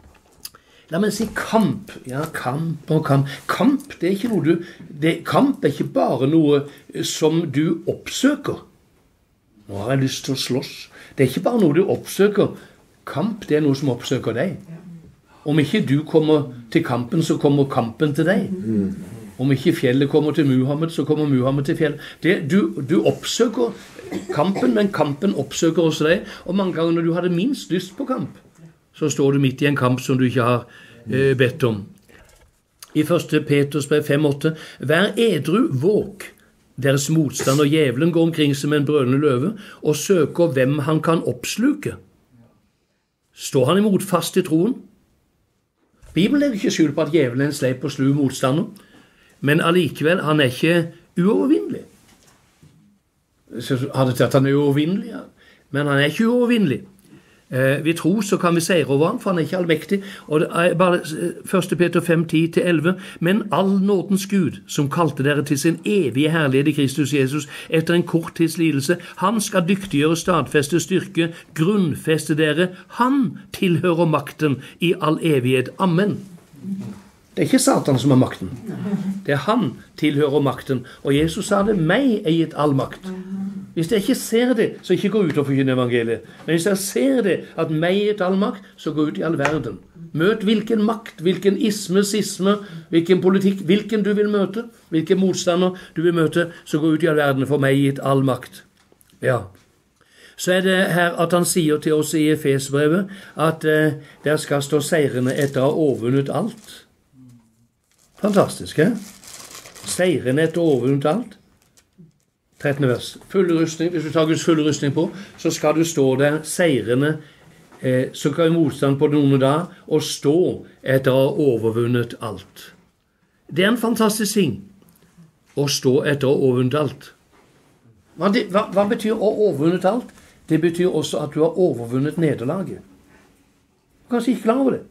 la meg si kamp. Ja, kamp og kamp. Kamp, det er ikke noe du... Det, kamp er ikke bare noe som du oppsøker. Nå har jeg lyst til å slåss. Det er ikke bare noe du oppsøker. Kamp, det er noe som oppsøker deg. Om ikke du kommer til kampen, så kommer kampen til deg. Om ikke fjellet kommer til Muhammed, så kommer Muhammed til fjellet. Det, du, du oppsøker kampen, men kampen oppsøker også deg. Og mange ganger når du hadde minst lyst på kamp, så står du midt i en kamp som du ikke har eh, bedt om. I første Peters brev fem åtte, vær edru, våk. Deres motstand og djevelen går omkring som en brølende løve, og søker hvem han kan oppsluke. Står han imot fast i troen? Bibelen er ikke skjult på at djevelen er en sleip og slu motstander, men allikevel, han er ikke uovervinnelig. Så hadde det at han er uovervinnelig, ja. Men han er ikke uovervinnelig. Eh, vi tror så kan vi seire over han, for han er ikke allmektig. Og det er bare første Peter fem ti til elleve. Men all nådens Gud, som kalte dere til sin evige herlighet i Kristus Jesus, etter en kort tids lidelse, han skal dyktiggjøre, stadfeste, styrke, grunnfeste dere. Han tilhører makten i all evighet. Amen. Det er ikke Satan som har makten. Det er han tilhører makten. Og Jesus sa det, meg er gitt all makt. Hvis jeg ikke ser det, så ikke gå ut og forkynne evangeliet. Men hvis jeg ser det, at meg er gitt all makt, så gå ut i all verden. Møt hvilken makt, hvilken isme, sisme, hvilken politikk, hvilken du vil møte, hvilken motstander du vil møte, så gå ut i all verden, for meg er gitt all makt. Ja. Så er det her at han sier til oss i Efesbrevet at eh, der skal stå seirende etter å ha overvunnet alt. Fantastisk, he? Seirende etter å ha overvunnet alt. trettende vers. Full rustning, hvis du tar Guds full rustning på, så skal du stå der seirende, eh, så kan motstand på noen dag, og stå etter å ha overvunnet alt. Det er en fantastisk ting, å stå etter å ha overvunnet alt. Hva, det, hva, hva betyr å ha overvunnet alt? Det betyr også at du har overvunnet nederlaget. Du er kanskje ikke klar over det.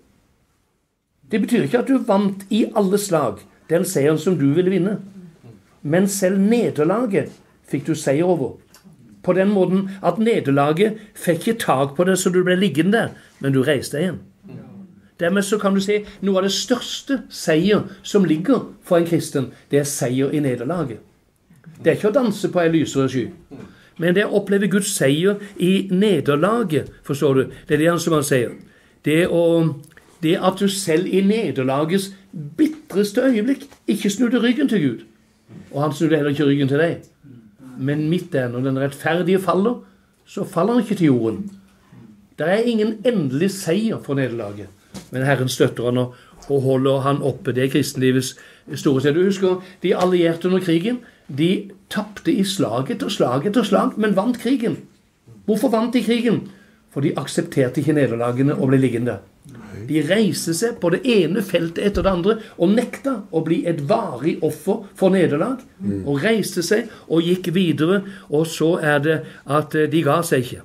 Det betyr ikke at du vant i alle slag den seieren som du ville vinne. Men selv nederlaget fikk du seier over. På den måten at nederlaget fikk ikke tak på det så du ble liggende der, men du reiste igjen. Dermed så kan du si noe av det største seier som ligger for en kristen, det er seier i nederlaget. Det er ikke å danse på en lysere sky. Men det er å oppleve Guds seier i nederlaget, forstår du? Det er det han som han sier. Det, å, det at du selv i nederlagets bitreste øyeblikk ikke snudde ryggen til Gud. Og han snudde heller ikke ryggen til deg. Men midt der, når den rettferdige faller, så faller han ikke til jorden. Det er ingen endelig seier for nederlaget. Men Herren støtter han og, og holder han oppe. Det er kristenlivets store sted. Du husker, de allierte under krigen, de tappte i slag etter slag etter slag, men vant krigen. Hvorfor vant de krigen? For de aksepterte ikke nederlagene og ble liggende. De reiste seg på det ene feltet etter det andre og nekta å bli et varig offer for nederlag. Og reiste seg og gikk videre, og så er det at de ga seg ikke.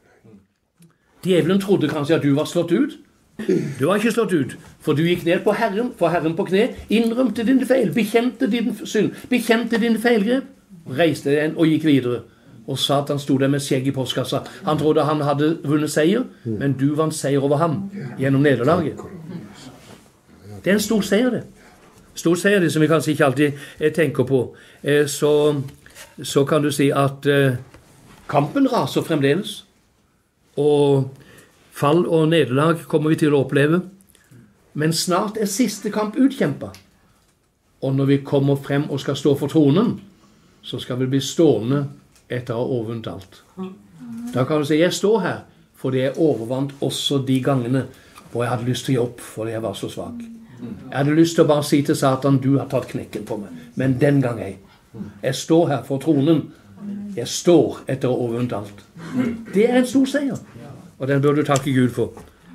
Djevelen trodde kanskje at du var slått ut. Du var ikke slått ut, for du gikk ned på Herren, for Herren på kne, innrømte din feil, bekjente din synd, bekjente din feilgrep, reiste igjen og gikk videre. Og Satan stod der med skjegg i postkassa. Han trodde han hadde vunnet seier, men du vant seier over ham gjennom nederlaget. Det er en stor seier, det. Stor seier, det som vi kanskje ikke alltid eh, tenker på. Eh, så, så kan du si at eh, kampen raser fremdeles, og fall og nederlag kommer vi til å oppleve, men snart er siste kamp utkjempet. Og når vi kommer frem og skal stå for tronen, så skal vi bli stående etter å ha overvunnet alt. Da kan du si, jeg står her, fordi jeg overvant også de gangene hvor jeg hadde lyst til å gi opp, fordi jeg var så svak. Jeg hadde lyst til å bare si til Satan, du har tatt knekken på meg. Men den gang jeg, jeg står her for tronen, jeg står etter å ha overvunnet alt. Det er en stor seier. Og den bør du takke Gud for.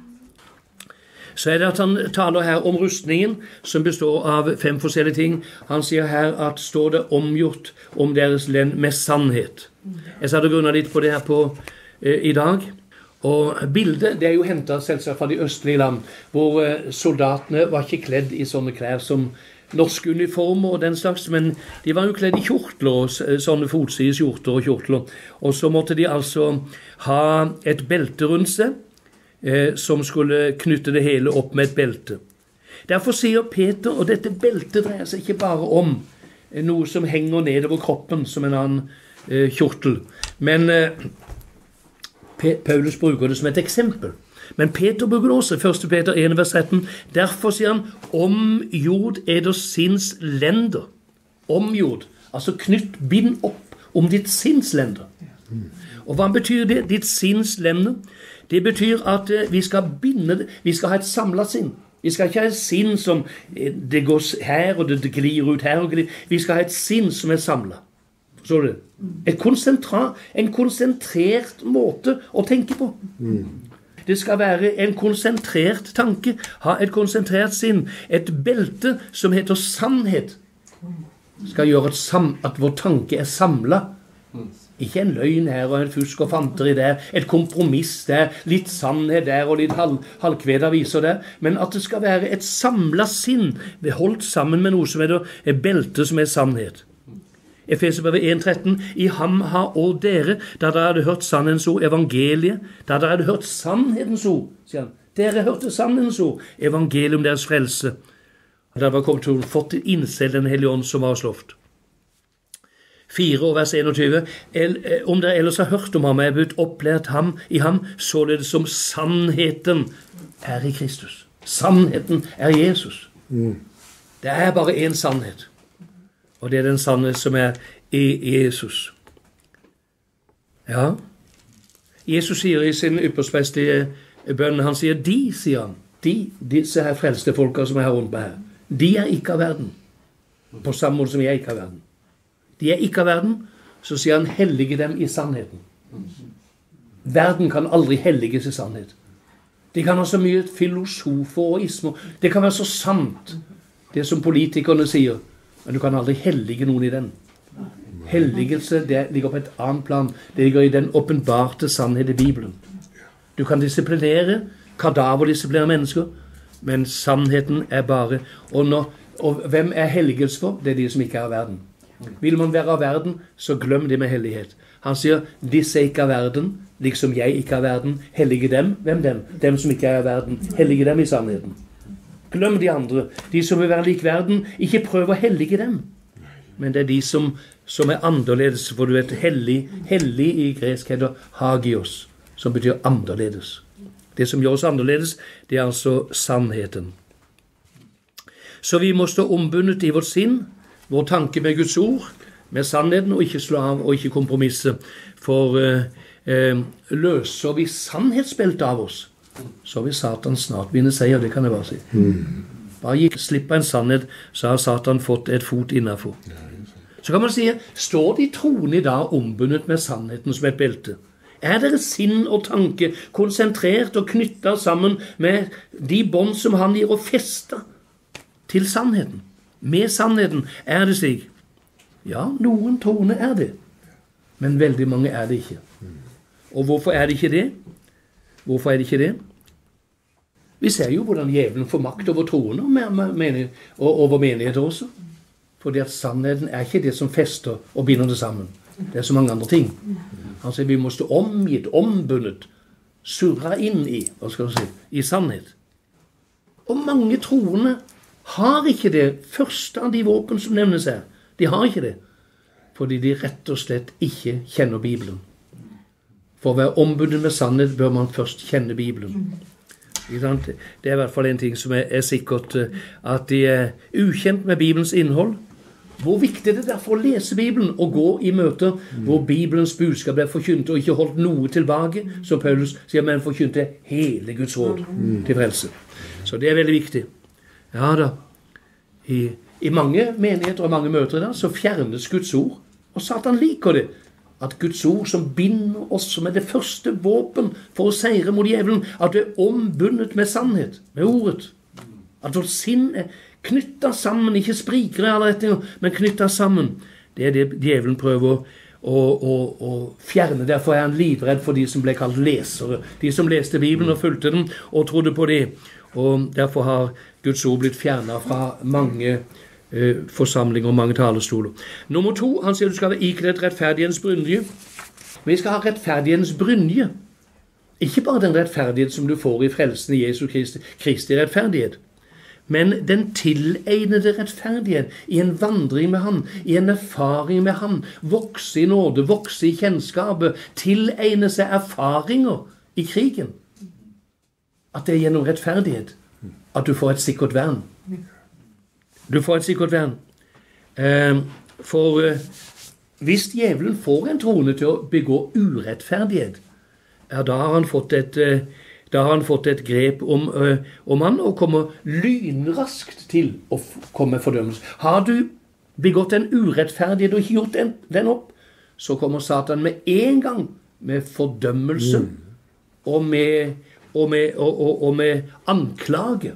Så er det at han taler her om rustningen, som består av fem forskjellige ting. Han sier her at står det omgjort om deres len med sannhet. Jeg satt og grunnet litt på det her på, eh, i dag. Og bildet, det er jo hentet selvsagt fra de østlige land, hvor eh, soldatene var ikke kledd i sånne klær som norske uniformer og den slags, men de var jo kledd i kjortler, sånne fotsides kjorter og kjortler. Og så måtte de altså ha et belte rundt seg, eh, som skulle knytte det hele opp med et belte. Derfor sier Peter, og dette beltet dreier seg ikke bare om eh, noe som henger nedover kroppen som en annen eh, kjortel, men eh, Paulus bruker det som et eksempel. Men Peter bruker det også, første Peter en vers tretten. Derfor sier han, omgjord eder sinns lender. Omgjord, altså knytt, bind opp om ditt sinns lender. Og hva betyr det, ditt sinns lender? Det betyr at vi skal binde det, vi skal ha et samlet sinn. Vi skal ikke ha et sinn som, det går her og det glir ut her og glir. Vi skal ha et sinn som er samlet. Forstår du? Et konsentra, en konsentrert måte å tenke på. Det skal være en konsentrert tanke, ha et konsentrert sinn, et belte som heter sannhet. Skal gjøre sam, at vår tanke er samlet. Ikke en løgn her og en fusk og fanteri der, et kompromiss der, litt sannhet der og litt halv, halvkveda viser der, men at det skal være et samlet sinn, holdt sammen med noe som heter et belte som er sannhet. Efeserbrevet en tretten, i ham har og dere, da dere hadde hørt sannhetens ord, evangeliet, da dere hadde hørt sannhetens ord, sier han, dere hørte sannhetens ord, evangeliet om deres frelse, Da var kommet til å fått innse den hellige ånd som var slått. fire og vers enogtyve. Om dere ellers har hørt om ham, og er blitt opplært ham i ham, således som sannheten er i Kristus. Sannheten er Jesus. Mm. Det er bare en sannhet. Og det er den sannhet som er i Jesus. Ja. Jesus sier i sin ypperstbeste bønn, han sier de, sier han. De, disse her frelste folka som er her rundt meg her. De er ikke av verden. På samme måte som jeg ikke er av verden. De er ikke av verden, så sier han hellige dem i sannheten. Verden kan aldri helliges i sannhet. De kan ha så mye filosofer og ismer. Det kan være så sant, det som politikerne sier. Men du kan aldri hellige noen i den. Helligelse, det ligger på et annet plan. Det ligger i den åpenbarte sannhet i Bibelen. Du kan disiplinere, kadaver-disiplinere mennesker, men sannheten er bare... Og, når, og hvem er helligelse for? Det er de som ikke er av verden. Vil man være av verden, så glem det med hellighet. Han sier, disse er ikke av verden, liksom jeg ikke er av verden. Hellige dem. Hvem dem? Dem som ikke er av verden. Hellige dem i sannheten. Glem de andre. De som vil være lik verden, ikke prøv å hellige dem. Men det er de som, som er annerledes, for du vet, hellig, hellig i gresk heter hagios, som betyr annerledes. Det som gjør oss annerledes, det er altså sannheten. Så vi må stå ombundet i vårt sinn, vår tanke med Guds ord, med sannheten, og ikke slå av og ikke kompromisse. For eh, eh, løser vi sannhetsbeltet av oss, så vil Satan snart vinne seier, det kan jeg bare si. Mm. Bare gikk slipp av en sannhet, så har Satan fått et fot innenfor. Så kan man si, står de troende i dag ombundet med sannheten som et belte? Er deres sinn og tanke konsentrert og knyttet sammen med de bånd som han gir å feste til sannheten? Med sannheten er det slik. Ja, noen troende er det, men veldig mange er det ikke. Og hvorfor er det ikke det? Hvorfor er det ikke det? Vi ser jo hvordan djevelen får makt over troende og over menigheter også. Fordi at sannheten er ikke det som fester og binder det sammen. Det er så mange andre ting. Han sier vi må stå omgitt, ombundet, surre inn i, hva skal du si, i sannhet. Og mange troende har ikke det første av de våpen som nevnes her. De har ikke det. Fordi de rett og slett ikke kjenner Bibelen. For å være ombundet med sannhet bør man først kjenne Bibelen. Det er i hvert fall en ting som er, er sikkert, at de er ukjent med Bibelens innhold. Hvor viktig det er derfor å lese Bibelen og gå i møter hvor Bibelens budskap er forkynt og ikke holdt noe tilbake, som Paulus sier, men forkynte hele Guds råd til frelse. Så det er veldig viktig. Ja da, i, i mange menigheter og mange møter da, så fjernes Guds ord, og Satan liker det. At Guds ord som binder oss, som er det første våpen for å seire mot djevelen, at det er ombundet med sannhet, med ordet. At vårt sinn er knyttet sammen, ikke spriker i alle retninger, men knyttet sammen. Det er det djevelen prøver å, å, å fjerne. Derfor er han livredd for de som ble kalt lesere. De som leste Bibelen og fulgte den og trodde på det. Og derfor har Guds ord blitt fjernet fra mange forsamlinger og mange talestoler. Nummer to, han sier du skal være iklædt rettferdighetens brynje. Vi skal ha rettferdighetens brynje. Ikke bare den rettferdighet som du får i frelsen i Jesus Kristi, Kristi rettferdighet, men den tilegnede rettferdighet i en vandring med han, i en erfaring med han, vokse i nåde, vokse i kjennskapet, tilegne seg erfaringer i krigen. At det er gjennom rettferdighet at du får et sikkert vern. Du får et sikkert vern. Eh, for eh, hvis djevelen får en troende til å begå urettferdighet, ja, da har han fått et, eh, da har han fått et grep om, eh, om han, og kommer lynraskt til å komme med fordømmelse. Har du begått en urettferdighet og ikke gjort den, den opp, så kommer Satan med en gang med fordømmelse mm. og, med, og, med, og, og, og med anklage.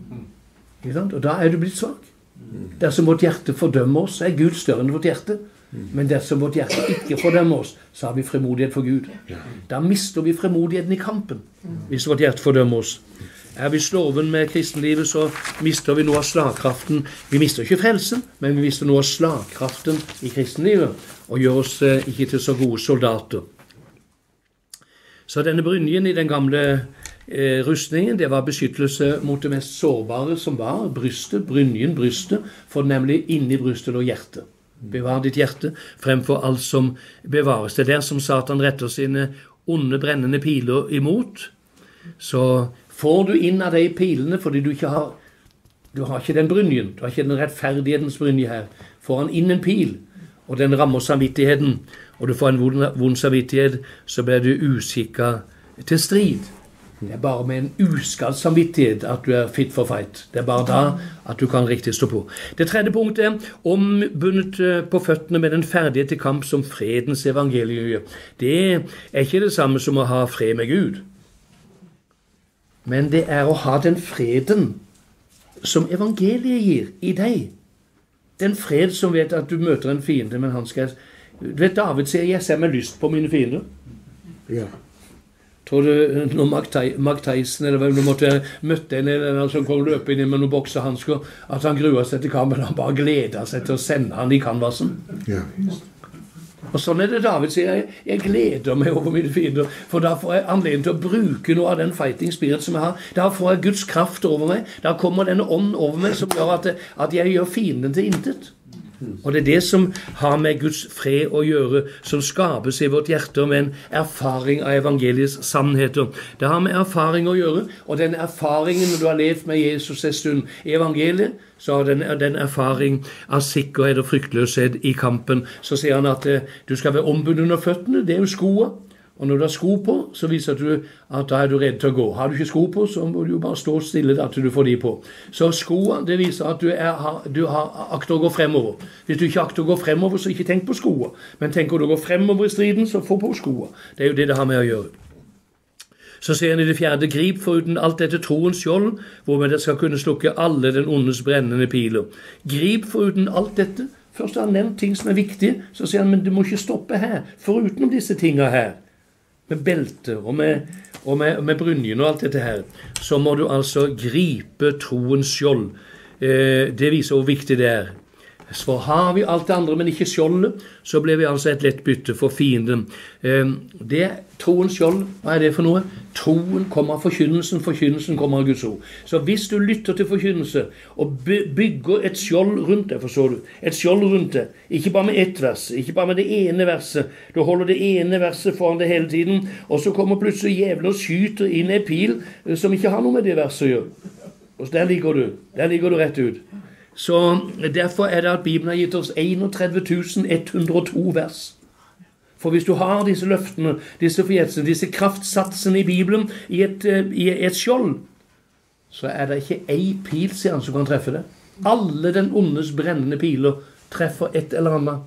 Og da er du blitt svak. Dersom vårt hjerte fordømmer oss, er Gud større enn vårt hjerte. Men dersom vårt hjerte ikke fordømmer oss, så har vi fremodighet for Gud. Da mister vi fremodigheten i kampen, hvis vårt hjerte fordømmer oss. Er vi sloven med kristenlivet, så mister vi noe av slagkraften. Vi mister ikke frelsen, men vi mister noe av slagkraften i kristenlivet, og gjør oss ikke til så gode soldater. Så denne brynjen i den gamle eh, rustningen, det var beskyttelse mot det mest sårbare som var, brystet, brynjen, brystet, for nemlig inni brystet lå hjertet. Bevar ditt hjerte fremfor alt som bevares. Det er der som Satan retter sine onde, brennende piler imot. Så får du inn av de pilene, fordi du ikke har, du har ikke den brynjen, du har ikke den rettferdighetens brynje her, får han inn en pil, og den rammer samvittigheten, og du får en vond, vond samvittighet, så blir du uskikket til strid. Det er bare med en uskadd samvittighet at du er fit for fight. Det er bare da at du kan riktig stå på. Det tredje punktet er ombundet på føttene med den ferdighet til kamp som fredens evangelium gjør. Det er ikke det samme som å ha fred med Gud. Men det er å ha den freden som evangeliet gir i deg. Den fred som vet at du møter en fiende, men han skal... Du vet, David sier, jeg ser med lyst på mine fiender. Ja. Tror du, når Mark Tyson, eller hvem du måtte møtte en eller annen som kom løpe inn med noen boksehansker, at han gruer seg til kampen, han bare gleder seg til å sende han i kanvasen. Ja. Og sånn er det David sier, jeg, jeg gleder meg over mine fiender, for da får jeg anledning til å bruke noe av den fighting spirit som jeg har. Da får jeg Guds kraft over meg, da kommer denne ånd over meg som gjør at, at jeg gjør fienden til intet. Og det er det som har med Guds fred å gjøre, som skapes i vårt hjerte med en erfaring av evangeliets sannheter. Det har med erfaring å gjøre, og den erfaringen når du har levd med Jesus en stund i evangeliet, så har den, den erfaring av sikkerhet og fryktløshet i kampen. Så sier han at eh, du skal være ombundet under føttene, det er jo skoene. Og når du har sko på, så viser du at da er du redd til å gå. Har du ikke sko på, så må du jo bare stå stille til du får de på. Så skoene, det viser at du, er, du har akter å gå fremover. Hvis du ikke akter å gå fremover, så ikke tenk på skoene. Men tenk å gå fremover i striden, så få på skoene. Det er jo det det har med å gjøre. Så sier han i det fjerde, grip foruten alt dette troens skjold, hvormed det skal kunne slukke alle den ondes brennende piler. Grip foruten alt dette. Først har han nevnt ting som er viktige, så sier han, men du må ikke stoppe her, foruten disse tingene her. Med belter og med, og med, med brynjen og alt dette her, så må du altså gripe troens skjold. Eh, det viser hvor viktig det er. For har vi alt det andre, men ikke skjoldet, så blir vi altså et lett bytte for fienden. Eh, det er troens skjold. Hva er det for noe? Troen kommer av forkynnelsen, forkynnelsen kommer av Guds ord. Så hvis du lytter til forkynnelse, og bygger et skjold rundt deg, forstår du, et skjold rundt deg, ikke bare med ett vers, ikke bare med det ene verset, du holder det ene verset foran det hele tiden, og så kommer plutselig djevelen og skyter inn en pil som ikke har noe med det verset å gjøre. Og der ligger du, der ligger du rett ut. Så derfor er det at Bibelen har gitt oss trettien tusen ett hundre og to vers. For hvis du har disse løftene, disse forgjettelsene, disse kraftsatsene i Bibelen i et, i et skjold, så er det ikke ei pil, sier han, som kan treffe det. Alle den ondes brennende piler treffer et eller annet.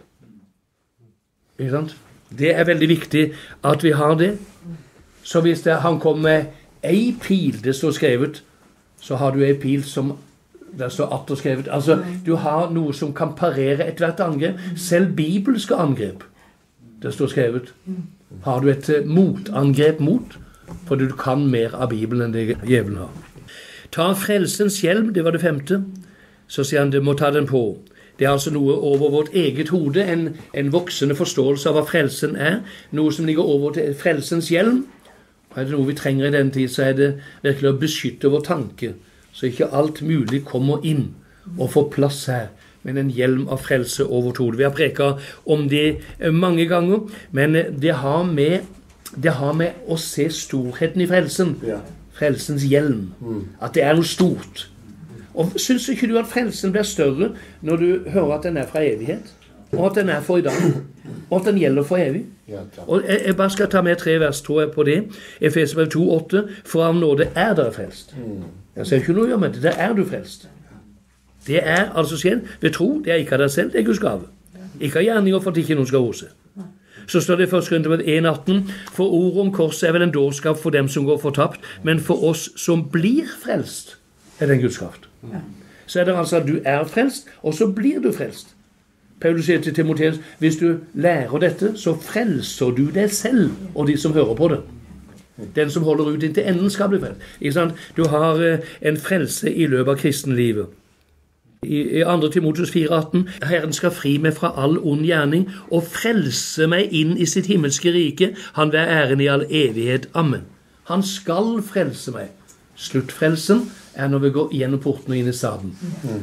Ikke sant? Det er veldig viktig at vi har det. Så hvis det, han kommer med ei pil, det står skrevet, så har du ei pil som det står atter skrevet. Altså, du har noe som kan parere et hvert angrep. Selv bibelske angrep. Det står skrevet. Har du et motangrep mot? For du kan mer av Bibelen enn det djevelen har. Ta frelsens hjelm, det var det femte. Så sier han, du må ta den på. Det er altså noe over vårt eget hode, en, en voksende forståelse av hva frelsen er. Noe som ligger over til frelsens hjelm. Og er det noe vi trenger i denne tid, så er det virkelig å beskytte vår tanke. Så ikke alt mulig kommer inn og får plass her, men en hjelm av frelse over hodet. Vi har preket om det mange ganger, men det har med, det har med å se storheten i frelsen. Ja. Frelsens hjelm. Mm. At det er noe stort. Og synes ikke du at frelsen blir større når du hører at den er fra evighet? Og at den er for i dag? Og at den gjelder for evig? Ja, og jeg, jeg bare skal ta med tre vers, tror jeg, på det. Efeserbrev to åtte. For av nåde er dere frelst. Mm. Jeg ser ikke noe å gjøre med det. Der er du frelst. Det er altså skjedd ved tro. Det er ikke av deg selv, det er Guds gave. Ikke av gjerninger for at ikke noen skal hose. Så står det i første Korinterbrev en atten. For ordet om korset er vel en dårskap for dem som går fortapt, men for oss som blir frelst, er det en Guds kraft. Så er det altså at du er frelst, og så blir du frelst. Paulus sier til Timotheus, hvis du lærer dette, så frelser du deg selv og de som hører på det. Den som holder ut inntil enden skal bli frelst. Ikke sant? Du har en frelse i løpet av kristenlivet. I andre Timotheus fire atten, Herren skal fri meg fra all ond gjerning og frelse meg inn i sitt himmelske rike. Han være æren i all evighet. Amen. Han skal frelse meg. Sluttfrelsen er når vi går gjennom porten og inn i staden.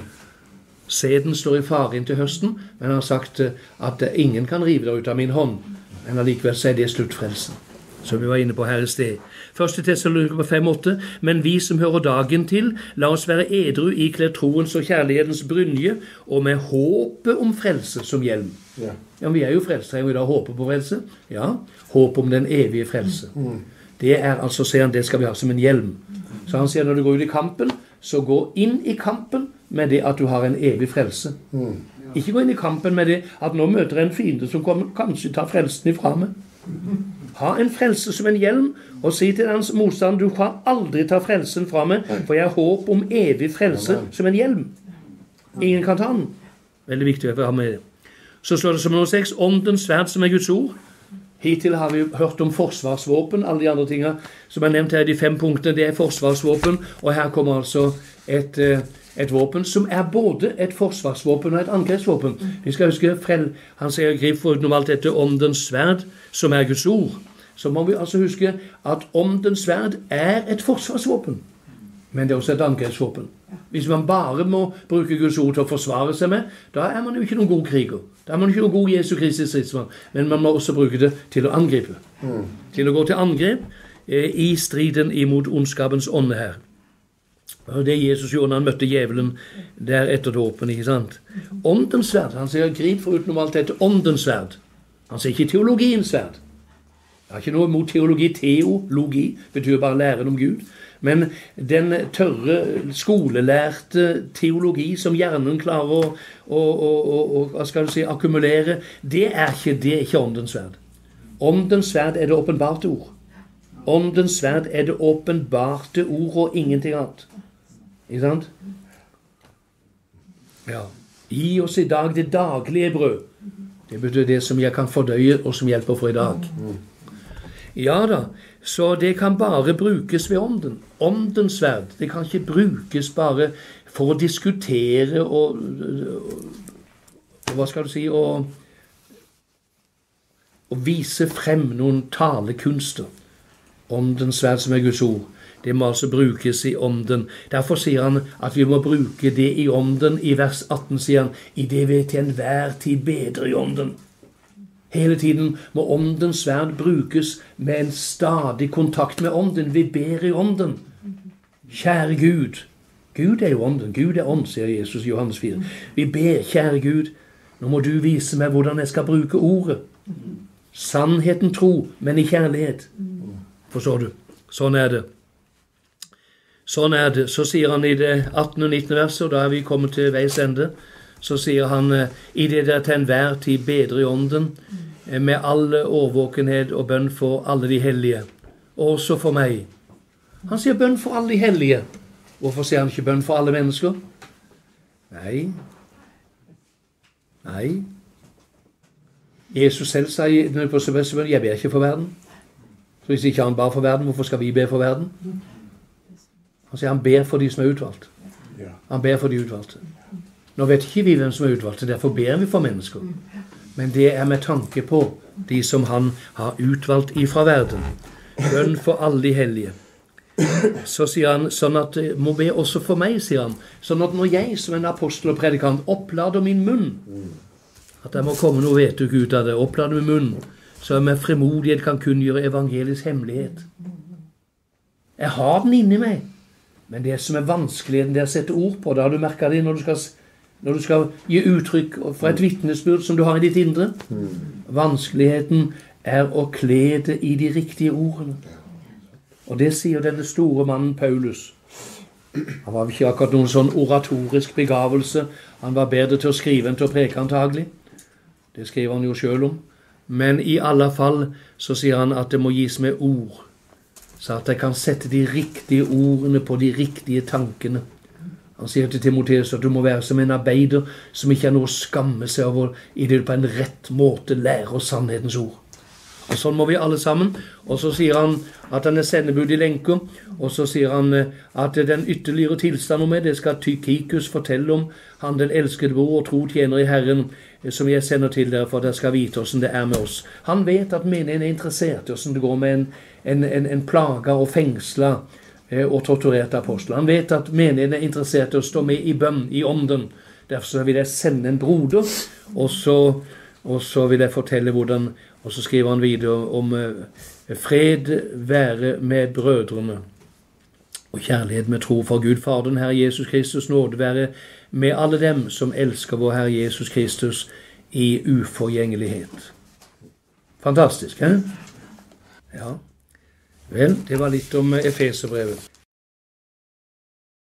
Seden står i fare inn til høsten, men han har sagt at ingen kan rive det ut av min hånd. Men allikevel så er det sluttfrelsen, som vi var inne på her i sted. Første Tessaloniker fem åtte. Men vi som hører dagen til, la oss være edru ikledd troens og kjærlighetens brynje, og med håpet om frelse som hjelm. Ja, ja vi er jo frelst. Trenger vi da håpe på frelse? Ja, håp om den evige frelse. Det er altså, sier han, det skal vi ha som en hjelm. Så han sier når du går ut i kampen, så gå inn i kampen med det at du har en evig frelse. Ikke gå inn i kampen med det at nå møter jeg en fiende som kommer, kanskje tar frelsen ifra meg. Ha en frelse som en hjelm, og si til hans motstand, du kan aldri ta frelsen fra meg, for jeg har håp om evig frelse som en hjelm. Ingen kan ta den. Veldig viktig å ha med det. Så slår det som nummer seks, åndens sverd som er Guds ord. Hittil har vi hørt om forsvarsvåpen, alle de andre tingene som er nevnt her, de fem punktene, det er forsvarsvåpen, og her kommer altså et, et våpen som er både et forsvarsvåpen og et angrepsvåpen. Vi skal huske, han sier grip for normalt dette åndens sverd, som er Guds ord. Så må vi altså huske at åndens sverd er et forsvarsvåpen, men det er også et angrepsvåpen. Hvis man bare må bruke Guds ord til å forsvare seg med, da er man jo ikke noen god kriger. Da er man ikke noen god Jesu Kristi stridsmann, men man må også bruke det til å angripe. Mm. Til å gå til angrep eh, i striden imot ondskapens ånde her. Og det Jesus gjorde når han møtte djevelen der etter dåpen, ikke sant? Åndens sverd, han sier grip for utenom alt dette åndens sverd. Han sier ikke teologiens sverd. Jeg har ikke noe imot teologi. Teologi betyr bare læren om Gud. Men den tørre, skolelærte teologi som hjernen klarer å, å, å, å, å hva skal du si, akkumulere, det er ikke, det er ikke åndens sverd. Åndens sverd er det åpenbarte ord. Åndens sverd er det åpenbarte ord og ingenting annet. Ikke sant? Ja. Gi oss i dag det daglige brød. Det betyr det som jeg kan fordøye og som hjelper for i dag. Ja da, så det kan bare brukes ved ånden. Åndens sverd, det kan ikke brukes bare for å diskutere og, og hva skal du si, og, og vise frem noen talekunster. Åndens sverd som er Guds ord, det må altså brukes i ånden. Derfor sier han at vi må bruke det i ånden. I vers atten sier han, i det vi til enhver tid bedre i ånden. Hele tiden må åndens sverd brukes med en stadig kontakt med ånden. Vi ber i ånden. Kjære Gud. Gud er jo ånden. Gud er ånd, sier Jesus i Johannes fire. Vi ber, kjære Gud, nå må du vise meg hvordan jeg skal bruke ordet. Sannheten tro, men i kjærlighet. Forstår du? Sånn er det. Sånn er det. Så sier han i det attende og nittende verset, og da er vi kommet til veis ende, så sier han, i det der til enhver tid bedre i ånden, med alle årvåkenhet og bønn for alle de hellige, også for meg. Han sier bønn for alle de hellige. Hvorfor sier han ikke bønn for alle mennesker? Nei. Nei. Jesus selv sa i den første bønn, jeg ber ikke for verden. Så hvis ikke han bar for verden, hvorfor skal vi be for verden? Han sier han ber for de som er utvalgt. Han ber for de utvalgte. Nå vet ikke vi hvem som er utvalgt, derfor ber vi for mennesker. Men det er med tanke på de som han har utvalgt ifra verden. Bønn for alle de hellige. Så sier han, sånn at det må be også for meg, sier han. Sånn at når jeg som en apostel og predikant opplader min munn, at det må komme noe vedtuk ut av det, opplader min munn, så jeg med fremodighet kan kunngjøre evangelisk hemmelighet. Jeg har den inni meg, men det som er vanskeligheten, det er å sette ord på. Da har du merket det når du skal Når du skal gi uttrykk for et vittnesbyrd som du har i ditt indre. Vanskeligheten er å kle det i de riktige ordene. Og det sier denne store mannen Paulus. Han var ikke akkurat noen sånn oratorisk begavelse. Han var bedre til å skrive enn til å preke antagelig. Det skriver han jo selv om. Men i alle fall så sier han at det må gis med ord. Så at jeg kan sette de riktige ordene på de riktige tankene. Han sier til Timotheus at du må være som en arbeider som ikke har noe å skamme seg over i det du på en rett måte lærer oss sannhetens ord. Og sånn må vi alle sammen. Og så sier han at han er sendebud i lenker. Og så sier han at den ytterligere tilstand om det skal Tykikus fortelle om. Han den elskede bror og tro tjener i Herren. som jeg sender til dere for at dere skal vite hvordan det er med oss. Han vet at menigheten er interessert i hvordan det går med en, en, en, en plaga og fengsla og torturerte apostel. Han vet at menigheten er interessert i å stå med i bønn, i ånden. Derfor vil jeg sende en broder, og så, og så vil jeg fortelle hvordan, og så skriver han videre om fred være med brødrene, og kjærlighet med tro for Gud Faderen, Herre Jesus Kristus, nåde være med alle dem som elsker vår Herre Jesus Kristus i uforgjengelighet. Fantastisk, he? Ja. Vel, det var litt om Efeserbrevet.